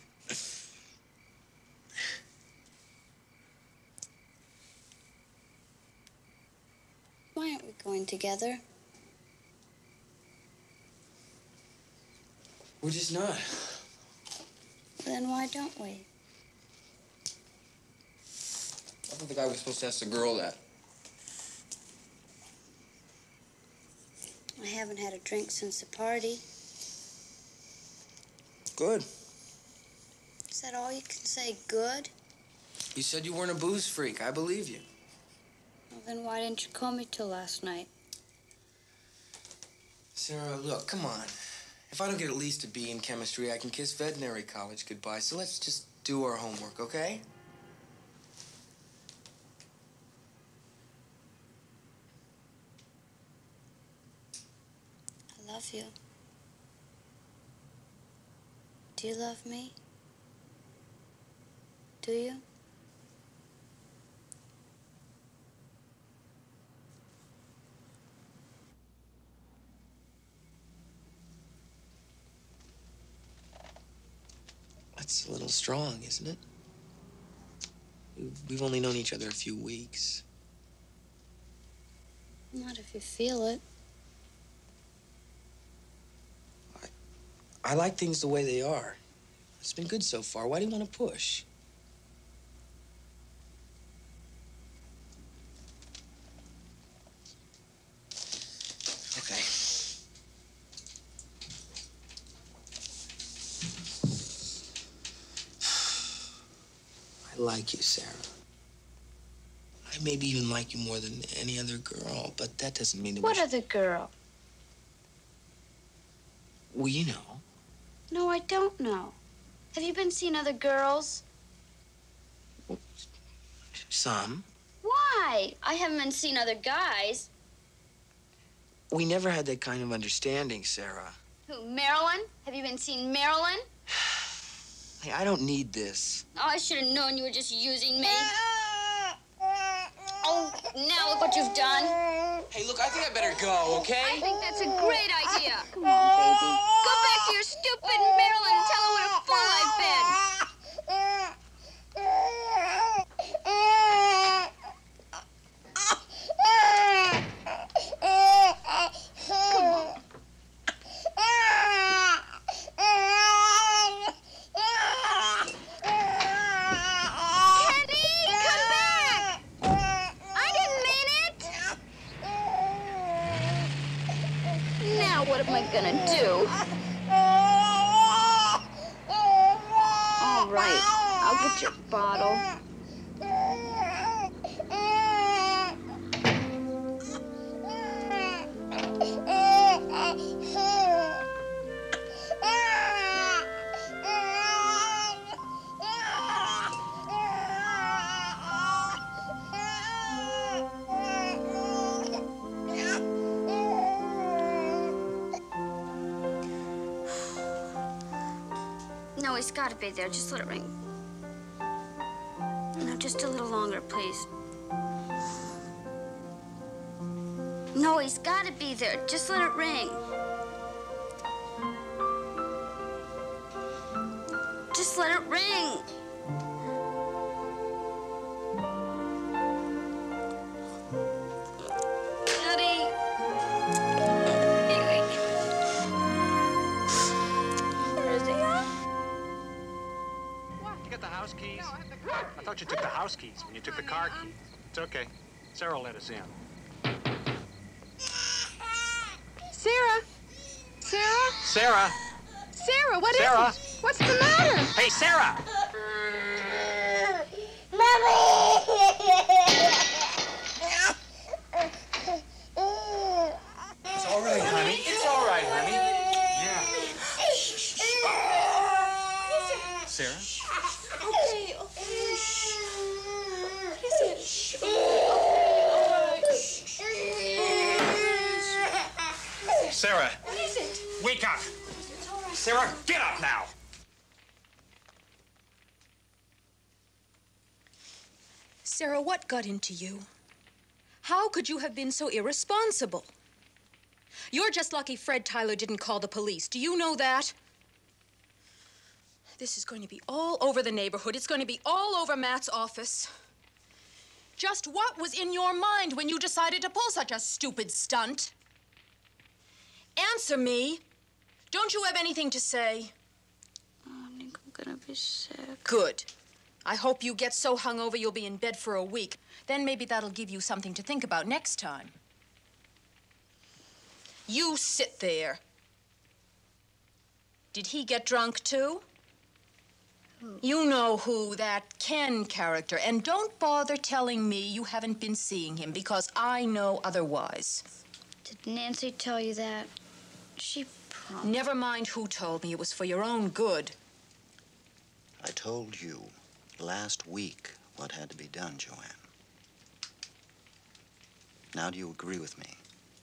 Why aren't we going together? We're just not. Then why don't we? I don't think I was supposed to ask the girl that. I haven't had a drink since the party. Good. Is that all you can say, good? You said you weren't a booze freak. I believe you. Well, then why didn't you call me till last night? Sarah, look, come on. If I don't get at least a B in chemistry, I can kiss veterinary college goodbye. So let's just do our homework, okay? I love you. Do you love me? Do you? That's a little strong, isn't it? We've only known each other a few weeks. Not if you feel it. I like things the way they are. It's been good so far. Why do you want to push? Okay. I like you, Sarah. I maybe even like you more than any other girl, but that doesn't mean that What we other girl? Well, you know. No, I don't know. Have you been seeing other girls? Some. Why? I haven't been seeing other guys. We never had that kind of understanding, Sarah. Who, Marilyn? Have you been seeing Marilyn? Hey, I don't need this. Oh, I should have known you were just using me. Oh, now look what you've done. Hey, look, I think I better go, okay? I think that's a great idea. Come on, baby. Go back to your stupid Marilyn and tell her what a fool I've been. Come on. Candy, come back! I didn't mean it! Now what am I gonna do? All right, I'll get your bottle. No, he's got to be there. Just let it ring. No, just a little longer, please. No, he's got to be there. Just let it ring. Just let it ring. Daddy. Where is he at? You got the house keys? I thought you took the house keys when you took the car keys. It's okay. Sarah will let us in. Sarah? Sarah? Sarah! Sarah, what is Sarah? it? What's the matter? Hey, Sarah! It's all right, honey. It's all right, honey. Yeah. Sarah? Okay, okay. Shh. Sarah, What is it? wake up! Sarah, get up now! Sarah, what got into you? How could you have been so irresponsible? You're just lucky Fred Tyler didn't call the police. Do you know that? This is going to be all over the neighborhood. It's going to be all over Matt's office. Just what was in your mind when you decided to pull such a stupid stunt? Answer me. Don't you have anything to say? Oh, I think I'm gonna be sick. Good. I hope you get so hungover you'll be in bed for a week. Then maybe that'll give you something to think about next time. You sit there. Did he get drunk too? Who? You know who, that Ken character. And don't bother telling me you haven't been seeing him, because I know otherwise. Did Nancy tell you that? She promised. Never mind who told me. It was for your own good. I told you last week what had to be done, Joanne. Now do you agree with me?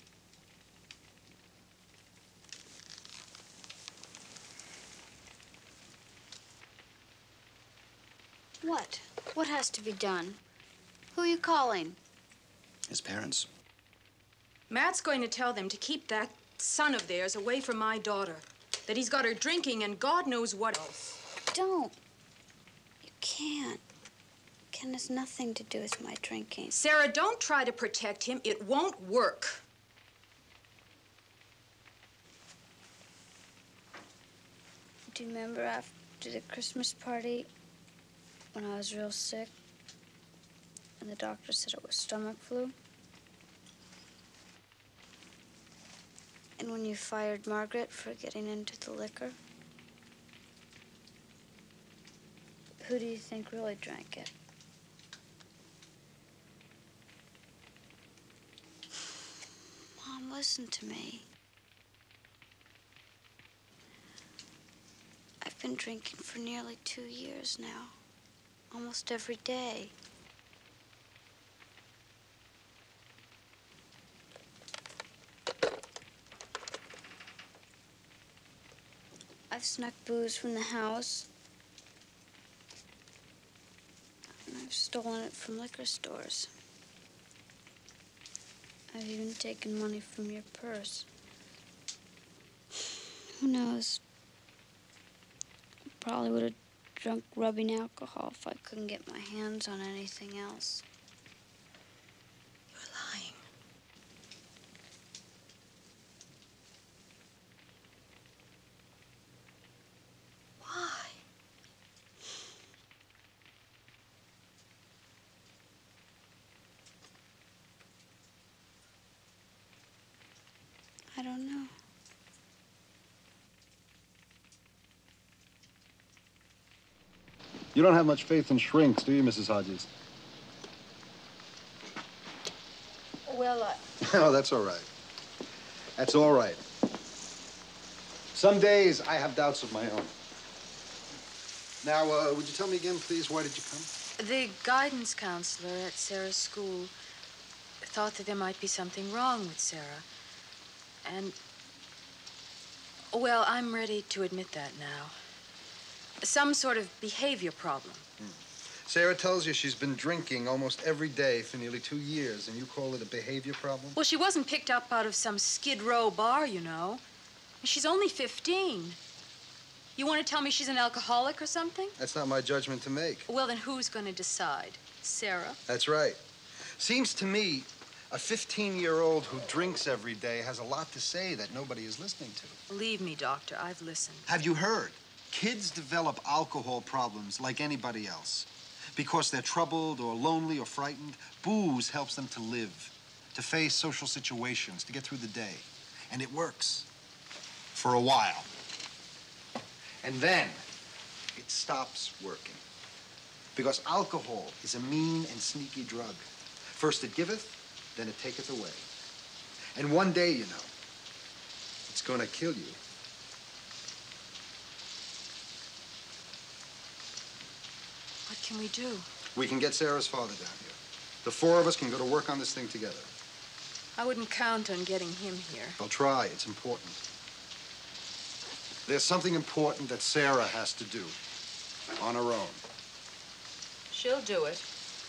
What? What has to be done? Who are you calling? His parents. Matt's going to tell them to keep that son of theirs away from my daughter. That he's got her drinking and God knows what else. Don't. You can't. Ken has nothing to do with my drinking. Sarah, don't try to protect him. It won't work. Do you remember after the Christmas party when I was real sick and the doctor said it was stomach flu? And when you fired Margaret for getting into the liquor? Who do you think really drank it? Mom, listen to me. I've been drinking for nearly two years now, almost every day. I've snuck booze from the house. And I've stolen it from liquor stores. I've even taken money from your purse. Who knows? I probably would have drunk rubbing alcohol if I couldn't get my hands on anything else. You're lying. Why? I don't know. You don't have much faith in shrinks, do you, Missus Hodges? Well, I... Oh, that's all right. That's all right. Some days I have doubts of my own. Now, uh, would you tell me again, please, why did you come? The guidance counselor at Sarah's school thought that there might be something wrong with Sarah. And, well, I'm ready to admit that now. Some sort of behavior problem. Hmm. Sarah tells you she's been drinking almost every day for nearly two years, and you call it a behavior problem? Well, she wasn't picked up out of some Skid Row bar, you know. She's only fifteen. You want to tell me she's an alcoholic or something? That's not my judgment to make. Well, then who's going to decide? Sarah? That's right. Seems to me a fifteen-year-old who drinks every day has a lot to say that nobody is listening to. Believe me, Doctor, I've listened. Have you heard? Kids develop alcohol problems like anybody else. Because they're troubled or lonely or frightened, booze helps them to live, to face social situations, to get through the day. And it works. For a while. And then it stops working. Because alcohol is a mean and sneaky drug. First it giveth, then it taketh away. And one day, you know, it's gonna kill you. What can we do? We can get Sarah's father down here. The four of us can go to work on this thing together. I wouldn't count on getting him here. I'll try. It's important. There's something important that Sarah has to do on her own. She'll do it.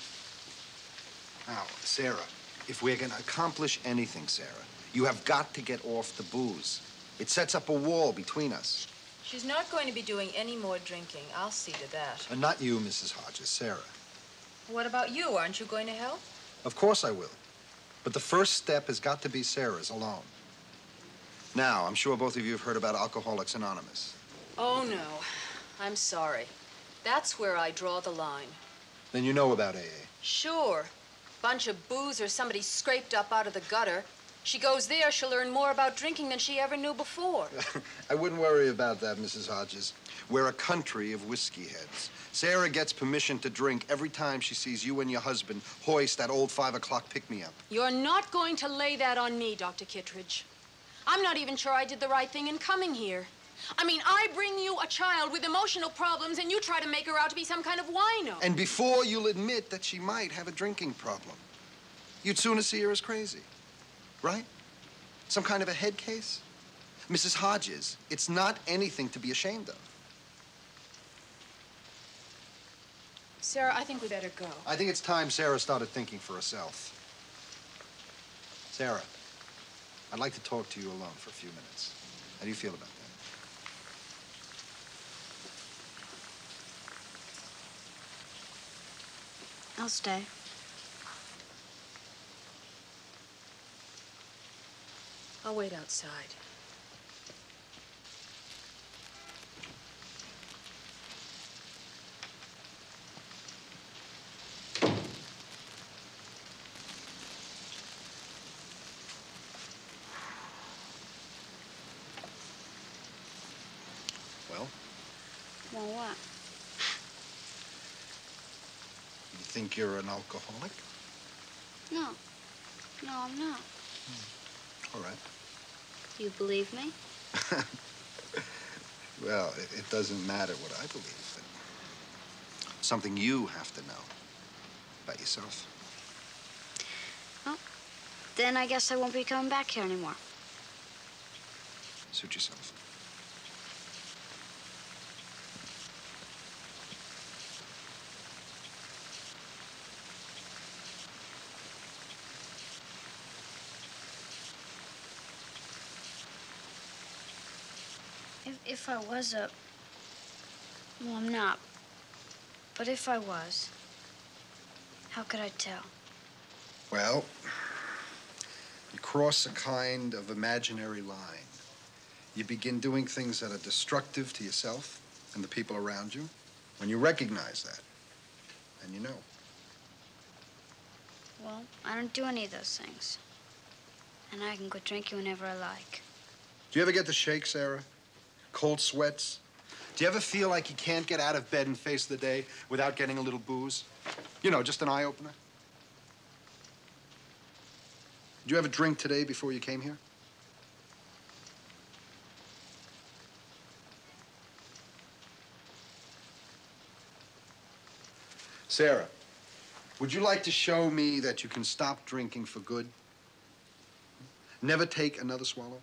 Now, Sarah, if we're going to accomplish anything, Sarah, you have got to get off the booze. It sets up a wall between us. She's not going to be doing any more drinking. I'll see to that. And not you, Missus Hodges, Sarah. What about you? Aren't you going to help? Of course I will. But the first step has got to be Sarah's alone. Now, I'm sure both of you have heard about Alcoholics Anonymous. Oh, no. I'm sorry. That's where I draw the line. Then you know about A A. Sure. Bunch of booze or somebody scraped up out of the gutter. She goes there, she'll learn more about drinking than she ever knew before. I wouldn't worry about that, Missus Hodges. We're a country of whiskey heads. Sarah gets permission to drink every time she sees you and your husband hoist that old five o'clock pick-me-up. You're not going to lay that on me, Doctor Kittredge. I'm not even sure I did the right thing in coming here. I mean, I bring you a child with emotional problems and you try to make her out to be some kind of wino. And before you'll admit that she might have a drinking problem, you'd sooner see her as crazy. Right? Some kind of a head case? Missus Hodges, it's not anything to be ashamed of. Sarah, I think we better go. I think it's time Sarah started thinking for herself. Sarah, I'd like to talk to you alone for a few minutes. How do you feel about that? I'll stay. I'll wait outside. Well? Well, what? You think you're an alcoholic? No. No, I'm not. All right. You believe me? Well, it, it doesn't matter what I believe. It's something you have to know about yourself. Well, then I guess I won't be coming back here anymore. Suit yourself. If, if I was a... Well, I'm not. But if I was, how could I tell? Well, you cross a kind of imaginary line. You begin doing things that are destructive to yourself and the people around you. When you recognize that, then you know. Well, I don't do any of those things. And I can quit drinking whenever I like. Do you ever get the shakes, Sarah? Cold sweats? Do you ever feel like you can't get out of bed and face the day without getting a little booze? You know, just an eye-opener. Did you have a drink today before you came here? Sarah, would you like to show me that you can stop drinking for good? Never take another swallow?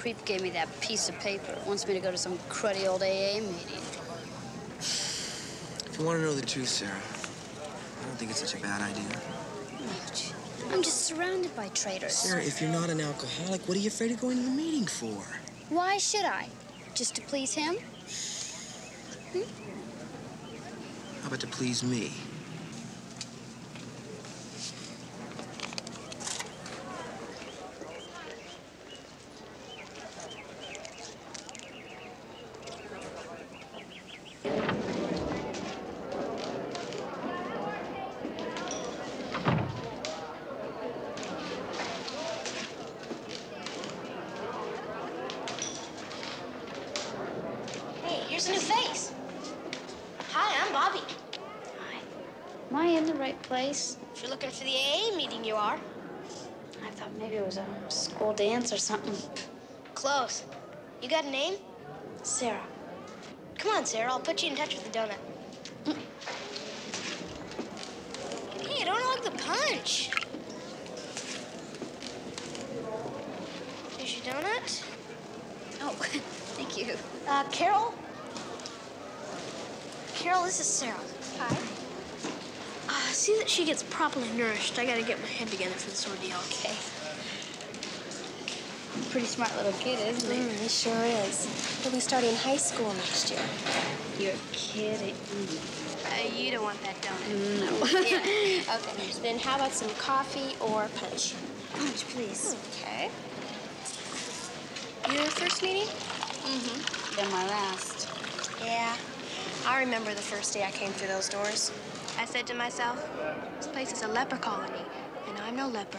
creep gave me that piece of paper. Wants me to go to some cruddy old A A meeting. If you want to know the truth, Sarah, I don't think it's such a bad idea. I'm just surrounded by traitors. Sarah, if you're not an alcoholic, what are you afraid of going to the meeting for? Why should I? Just to please him? Hmm? How about to please me? Hey, here's a new face. Hi, I'm Bobby. Hi. Am I in the right place? If you're looking for the A A meeting, you are. I thought maybe it was a school dance or something. Close. You got a name? Sarah. Come on, Sarah. I'll put you in touch with the donut. Hey, I don't like the punch. Here's your donut. Oh, thank you. Uh, Carol? Carol, this is Sarah. Hi. Uh, see that she gets properly nourished. I gotta get my head together for this ordeal. Okay. Pretty smart little kid, isn't he? Mm, he sure is. He'll be starting high school next year. You're kidding. Uh, you don't want that donut. No. Yeah. Okay. Then how about some coffee or punch? Punch, please. Okay. Your first meeting? Mm-hmm. Then my last. Yeah. I remember the first day I came through those doors. I said to myself, this place is a leper colony, and I'm no leper.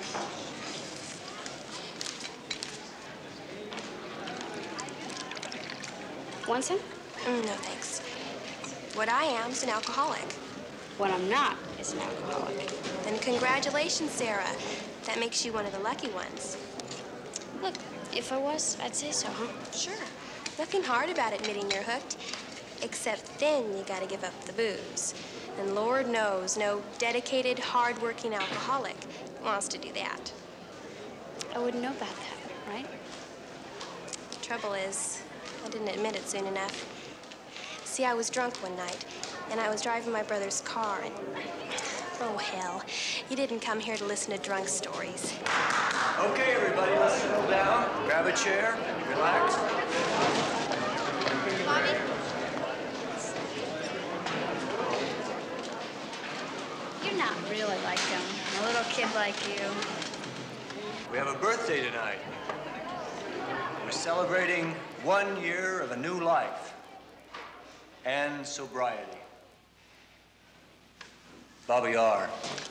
Want some? Mm, no, thanks. What I am is an alcoholic. What I'm not is an alcoholic. Then congratulations, Sarah. That makes you one of the lucky ones. Look, if I was, I'd say so, huh? Sure. Nothing hard about admitting you're hooked. Except then you gotta give up the booze. And Lord knows no dedicated, hard-working alcoholic wants to do that. I wouldn't know about that, right? The trouble is, I didn't admit it soon enough. See, I was drunk one night, and I was driving my brother's car, and... oh, hell. You didn't come here to listen to drunk stories. Okay, everybody, let's settle down. Grab a chair, relax. Bobby? You're not really like them. A little kid like you. We have a birthday tonight. We're celebrating one year of a new life and sobriety. Bobby R.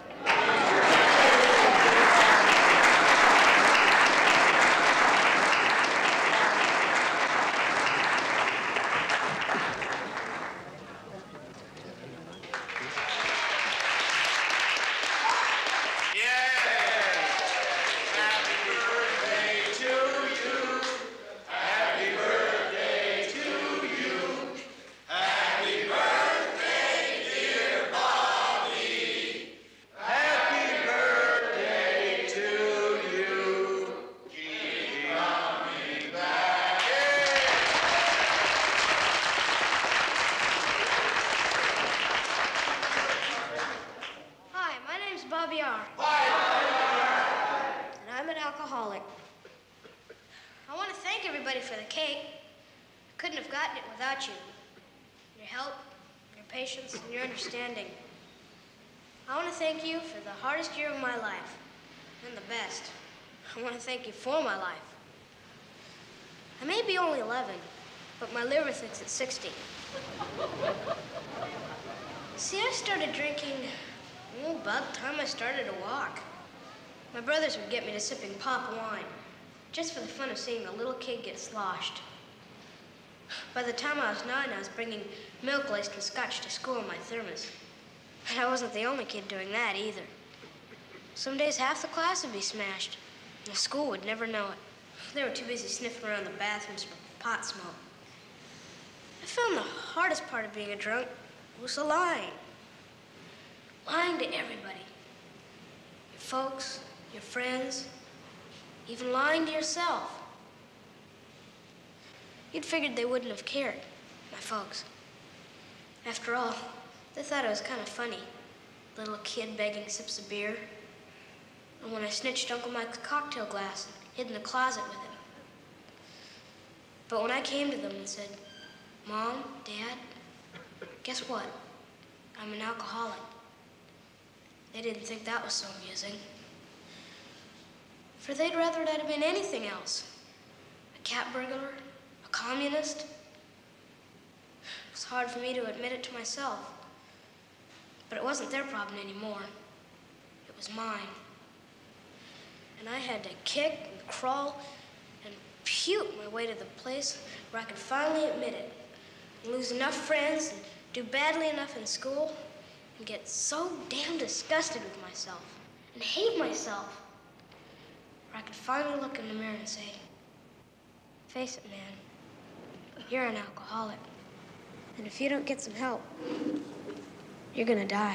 Hi, my name's Bobby R. And I'm an alcoholic. I want to thank everybody for the cake. I couldn't have gotten it without you. Your help, your patience, and your understanding. I want to thank you for the hardest year of my life, and the best. I want to thank you for my life. I may be only eleven, but my liver thinks it's sixty. See, I started drinking, oh, about the time I started to walk. My brothers would get me to sipping pop wine, just for the fun of seeing the little kid get sloshed. By the time I was nine, I was bringing milk laced with scotch to school in my thermos. And I wasn't the only kid doing that either. Some days half the class would be smashed, and the school would never know it. They were too busy sniffing around the bathrooms for pot smoke. I found the hardest part of being a drunk was the lying. Lying to everybody. Your folks, your friends, even lying to yourself. You'd figured they wouldn't have cared, my folks. After all, they thought it was kind of funny. Little kid begging sips of beer. And when I snitched Uncle Mike's cocktail glass and hid in the closet with him. But when I came to them and said, Mom, Dad, guess what? I'm an alcoholic. They didn't think that was so amusing. For they'd rather it had been anything else. A cat burglar, a communist. It was hard for me to admit it to myself. But it wasn't their problem anymore. It was mine. And I had to kick and crawl and puke my way to the place where I could finally admit it. And lose enough friends and do badly enough in school and get so damn disgusted with myself and hate myself where I could finally look in the mirror and say, face it, man, you're an alcoholic. And if you don't get some help, you're gonna die.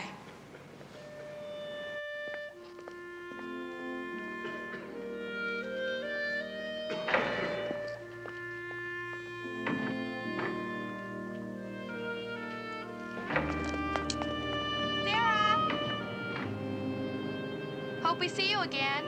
Hope we see you again.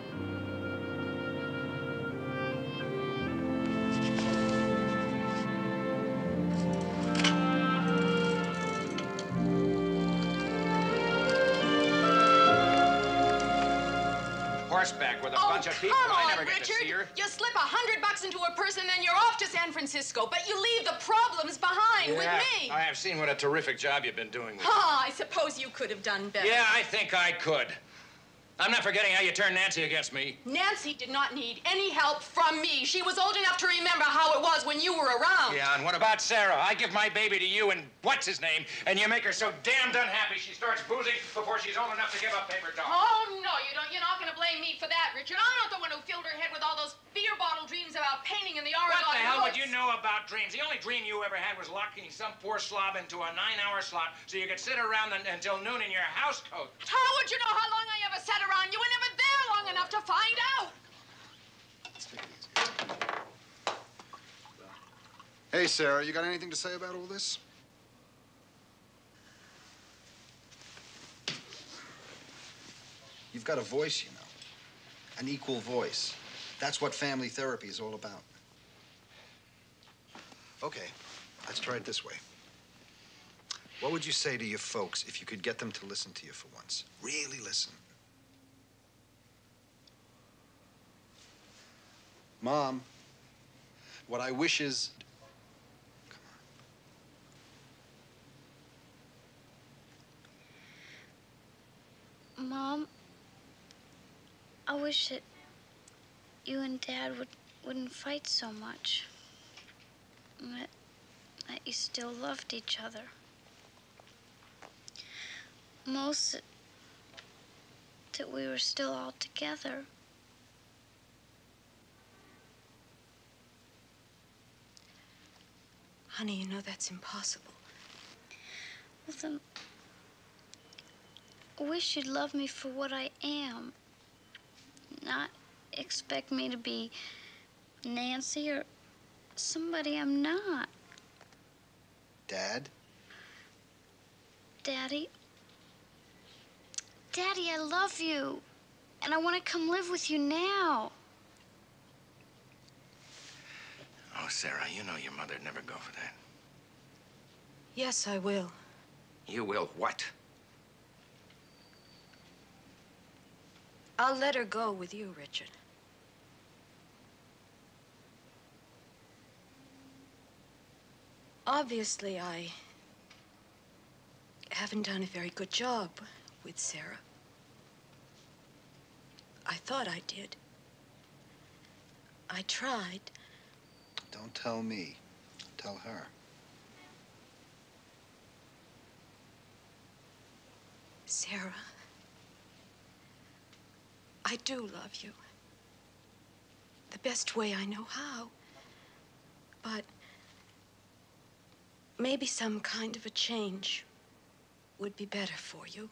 Horseback with a Oh, bunch of people. come I on, never get Richard. to see her. You slip a hundred bucks into a purse and then you're off to San Francisco, but you leave the problems behind with me. I have seen what a terrific job you've been doing with Ah, I suppose you could have done better. Yeah, I think I could. I'm not forgetting how you turned Nancy against me. Nancy did not need any help from me. She was old enough to remember how it was when you were around. Yeah, and what about Sarah? I give my baby to you and what's his name, and you make her so damned unhappy she starts boozing before she's old enough to give up paper dolls. Oh, no, you don't. You're not going to blame me for that, Richard. I'm not the one who filled her head with all those beer bottle dreams about painting in the Oregon What the hell would woods. you know about dreams? The only dream you ever had was locking some poor slob into a nine-hour slot so you could sit around un until noon in your house coat. How would you know how long I ever sat around? You were never there long enough to find out. Hey, Sarah, you got anything to say about all this? You've got a voice, you know. An equal voice. That's what family therapy is all about. Okay, let's try it this way. What would you say to your folks if you could get them to listen to you for once? Really listen. Mom, what I wish is... Mom, I wish that you and Dad would, wouldn't fight so much. And that, that you still loved each other. Most that, that we were still all together. Honey, you know that's impossible. Well, then, I wish you'd love me for what I am. Not expect me to be Nancy or somebody I'm not. Dad? Daddy? Daddy, I love you. And I want to come live with you now. Oh, Sarah, you know your mother'd never go for that. Yes, I will. You will what? I'll let her go with you, Richard. Obviously, I haven't done a very good job with Sarah. I thought I did. I tried. Don't tell me. Tell her. Sarah, I do love you. The best way I know how. But maybe some kind of a change would be better for you.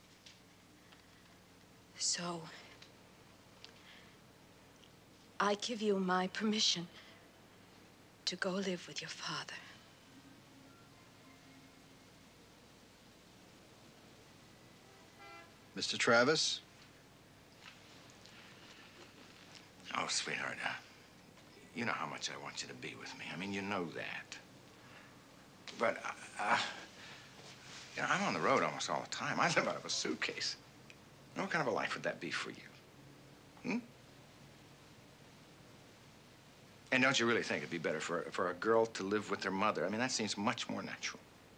So, I give you my permission to go live with your father. Mister Travis? Oh, sweetheart, uh, you know how much I want you to be with me. I mean, you know that. But, uh, uh, you know, I'm on the road almost all the time. I live out of a suitcase. What kind of a life would that be for you? Hmm? And don't you really think it'd be better for, for a girl to live with her mother? I mean, that seems much more natural.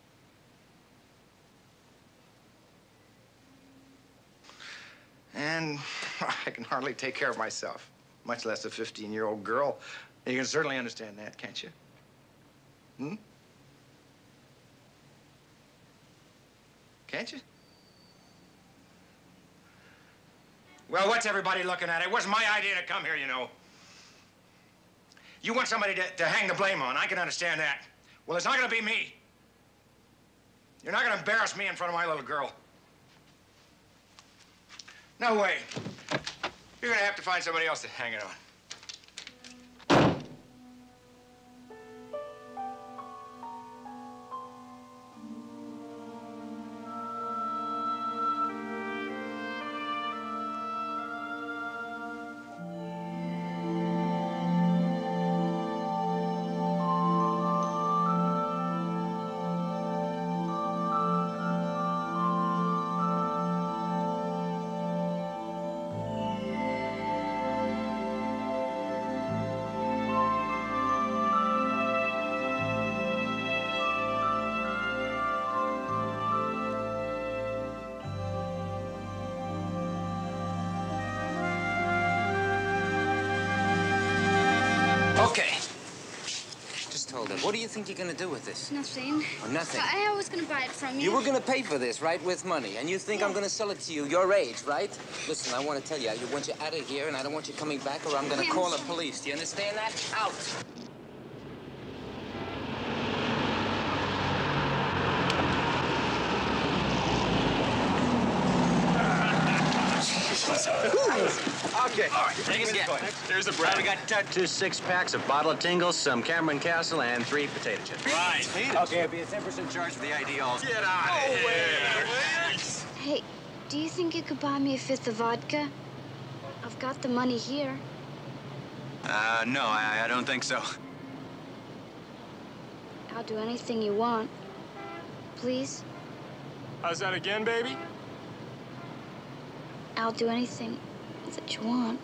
And I can hardly take care of myself, much less a fifteen-year-old girl. You can certainly understand that, can't you? Hmm? Can't you? Well, what's everybody looking at? It wasn't my idea to come here, you know. You want somebody to, to hang the blame on. I can understand that. Well, it's not going to be me. You're not going to embarrass me in front of my little girl. No way. You're going to have to find somebody else to hang it on. Okay. Just hold it. What do you think you're gonna do with this? Nothing. Oh, nothing. I, I was gonna buy it from you. You were gonna pay for this, right, with money, and you think Yeah. I'm gonna sell it to you your age, right? Listen, I want to tell you, I want you out of here, and I don't want you coming back, or I'm gonna Yeah, call I'm the sorry. police. Do you understand that? Out. Okay. All right, take it again. There's a bread. We got uh, two six-packs, a bottle of Tingles, some Cameron Castle, and three potato chips. Right. Okay, it'll be a ten percent charge for the I D also. Get out of here. Hey, do you think you could buy me a fifth of vodka? I've got the money here. Uh, no, I, I don't think so. I'll do anything you want. Please? How's that again, baby? I'll do anything that you want.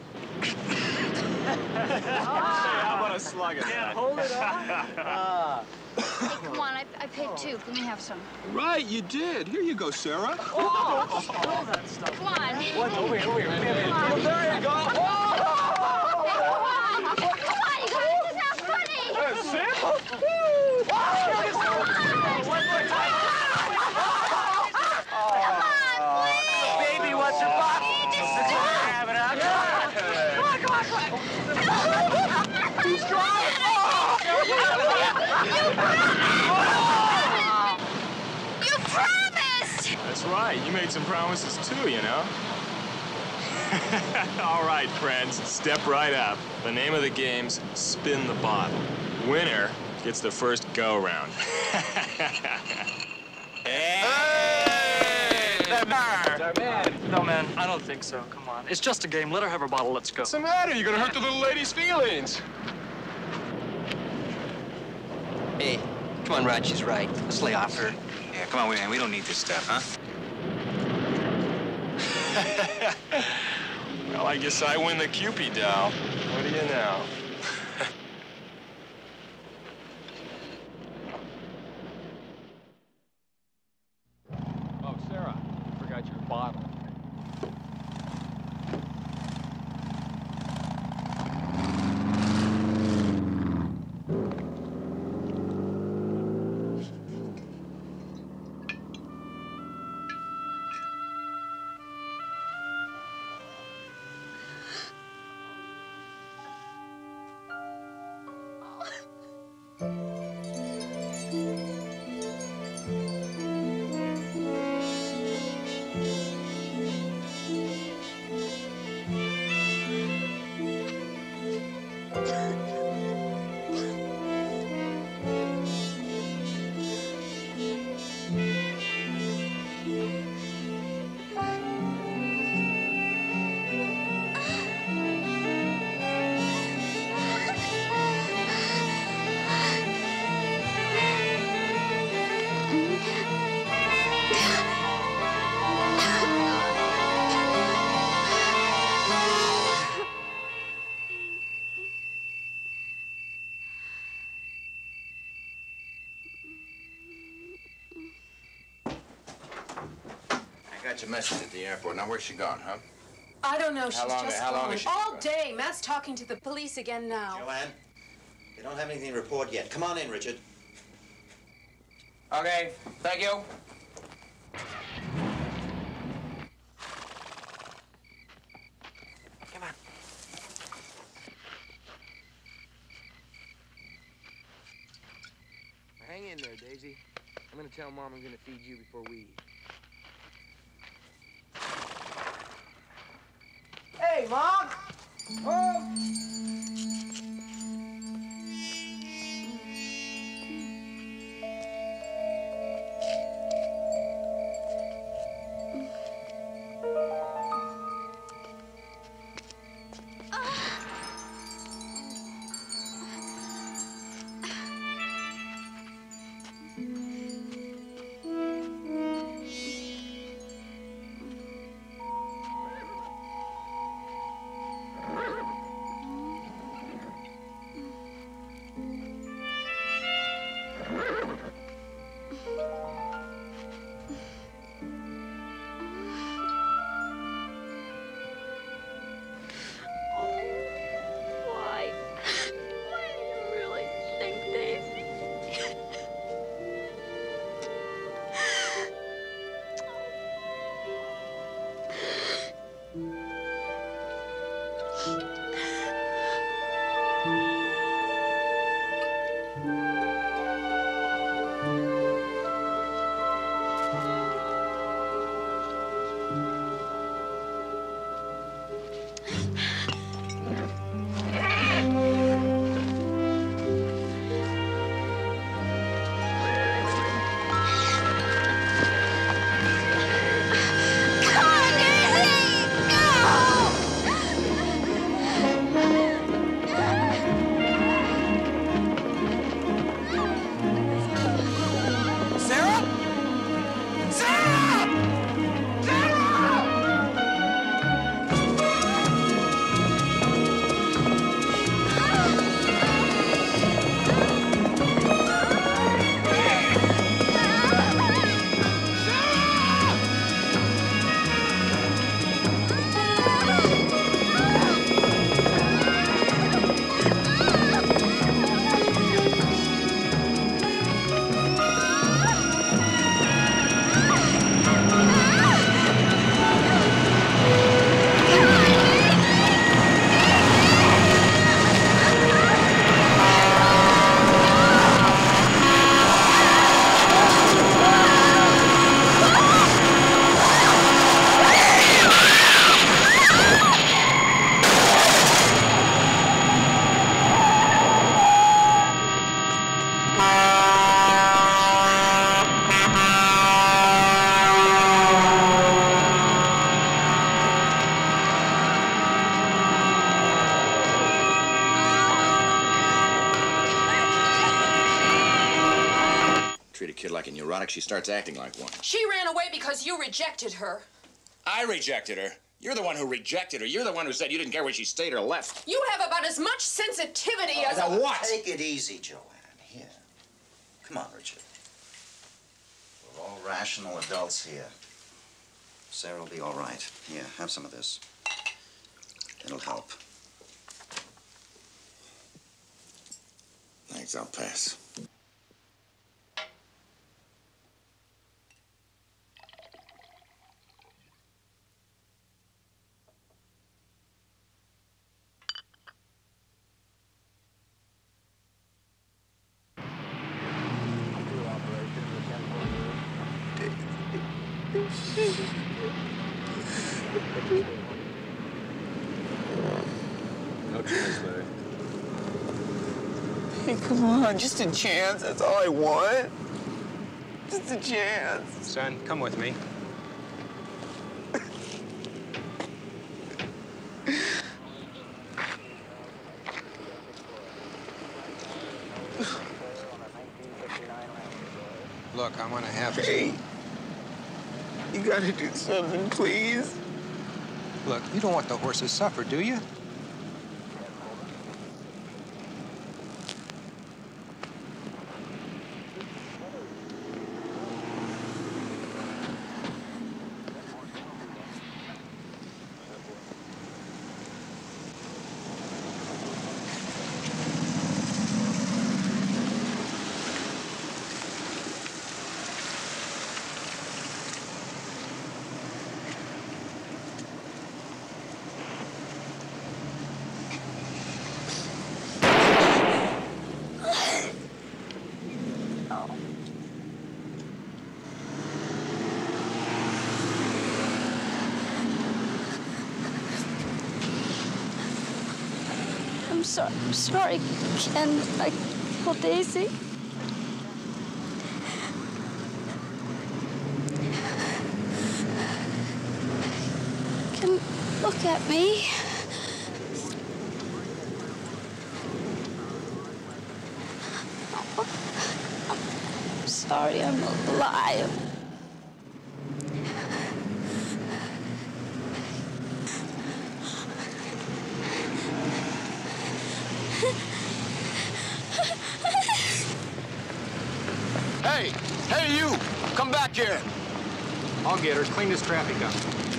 How about a slug of that? Hold it up. Hey, come on, I, I paid two. Let me have some. Right, you did. Here you go, Sarah. Oh, spill that stuff. Come on. What? Over here, over here. Come on. There you go. Hey, come on. Come on, you guys. This is not funny. That's it? One more time. Baby, what's your bottle? Have it out. Come on, come on, come on. Too strong? You promised! That's right. You made some promises too, you know. All right, friends, step right up. The name of the game's Spin the Bottle. Winner gets the first go-round. Our man. No, man, I don't think so. Come on. It's just a game. Let her have her bottle. Let's go. What's the matter? You're gonna hurt the little lady's feelings. Hey, come on, Rod. She's right. Let's lay off her. Yeah, come on, man. We don't need this stuff, huh? Well, I guess I win the Cupid doll. What do you know? Oh, Sarah, you forgot your bottle. Got your message at the airport. Now, where's she gone, huh? I don't know. She's How long- just how long gone. has she All been day. Matt's talking to the police again now. Joanne, they don't have anything to report yet. Come on in, Richard. Okay, thank you. Come on. Hang in there, Daisy. I'm gonna tell Mom I'm gonna feed you before we eat. Hey, Mom! Mom! Why? Why do you really think, Daisy? Sarah? Sarah! Treat a kid like a neurotic, she starts acting like one. She ran away because you rejected her. I rejected her. You're the one who rejected her. You're the one who said you didn't care where she stayed or left. You have about as much sensitivity as Now a... what? Take it easy, Joanne. Here. Come on, Richard. We're all rational adults here. Sarah will be all right. Here, have some of this. It'll help. Thanks, I'll pass. No chance, Larry. Hey, come on, just a chance. That's all I want. Just a chance. Son, come with me. Look, I'm gonna have to. Hey, you gotta do something, please. Look, you don't want the horses suffer, do you? I'm sorry. I'm sorry, Ken. I killed Daisy. Ken, look at me. I'm sorry, I'm alive. Hey! Hey, you! Come back here! I'll get her. Clean this traffic up.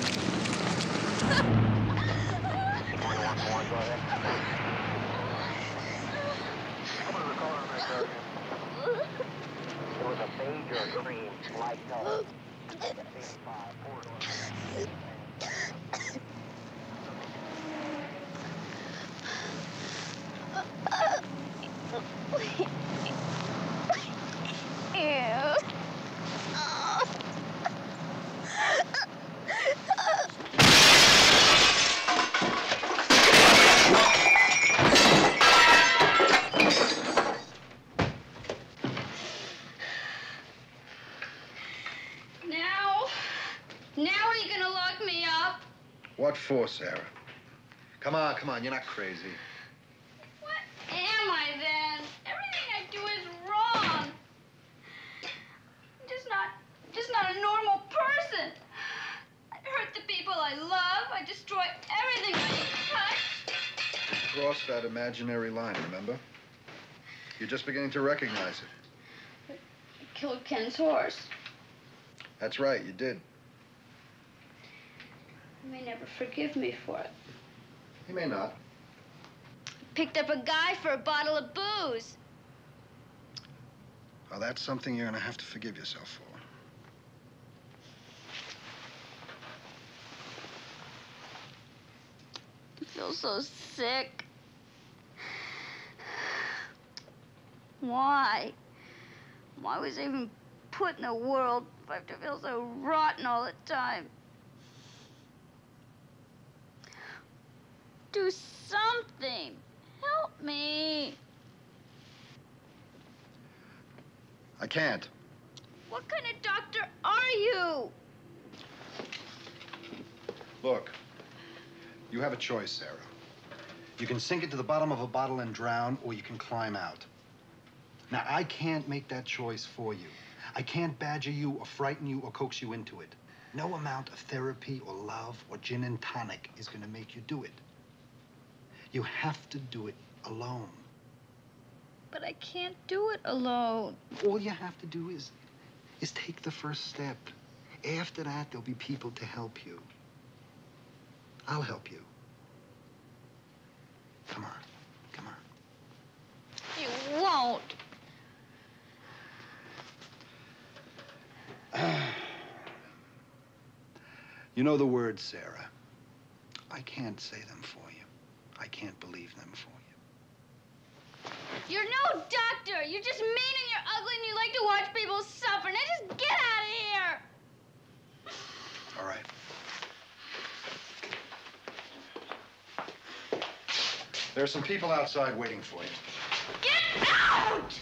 Now? Now are you gonna lock me up? What for, Sarah? Come on, come on, you're not crazy. What am I then? Everything I do is wrong. I'm just not, just not a normal person. I hurt the people I love. I destroy everything I touch. You crossed that imaginary line, remember? You're just beginning to recognize it. I killed Ken's horse. That's right, you did. You may never forgive me for it. He may not. Picked up a guy for a bottle of booze. Well, that's something you're gonna have to forgive yourself for. I feel so sick. Why? Why was I even put in the world if I have to feel so rotten all the time? Do something. Help me. I can't. What kind of doctor are you? Look, you have a choice, Sarah. You can sink it to the bottom of a bottle and drown, or you can climb out. Now, I can't make that choice for you. I can't badger you or frighten you or coax you into it. No amount of therapy or love or gin and tonic is going to make you do it. You have to do it alone. But I can't do it alone. All you have to do is, is take the first step. After that, there'll be people to help you. I'll help you. Come on, come on. You won't. You know the words, Sarah. I can't say them for you. I can't believe them for you. You're no doctor. You're just mean and you're ugly and you like to watch people suffer. Now just get out of here. All right. There are some people outside waiting for you. Get out!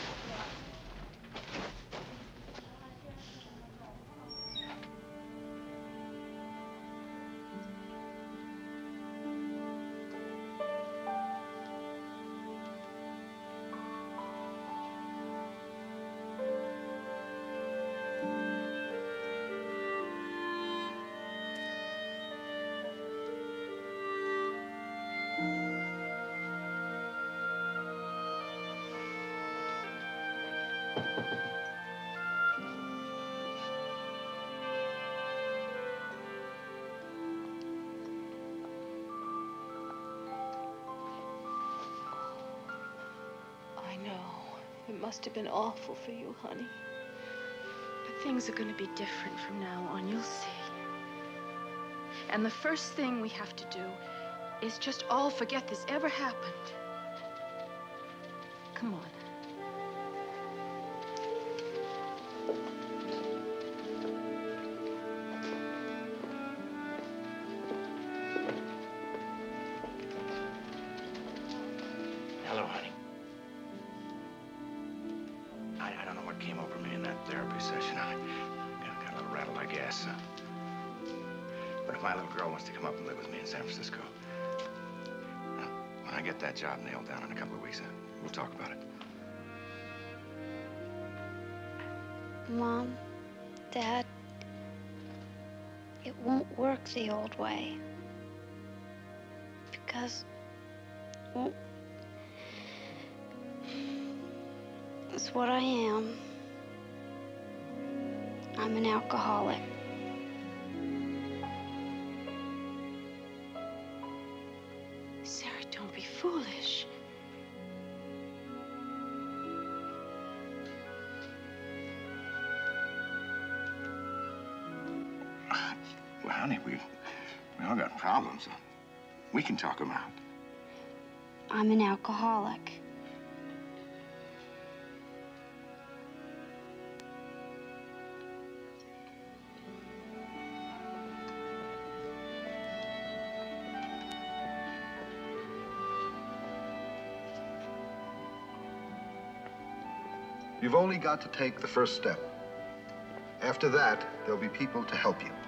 I know. It must have been awful for you, honey. But things are going to be different from now on. You'll see. And the first thing we have to do is just all forget this ever happened. Come on. came over me in that therapy session. I got, got a little rattled, I guess. Uh, but if my little girl wants to come up and live with me in San Francisco, uh, when I get that job nailed down in a couple of weeks, uh, we'll talk about it. Mom, Dad, it won't work the old way. Because, well, it's what I am. I'm an alcoholic. Sarah, don't be foolish. Well, honey, we, we all got problems. We can talk them out. I'm an alcoholic. You've only got to take the first step. After that, there'll be people to help you.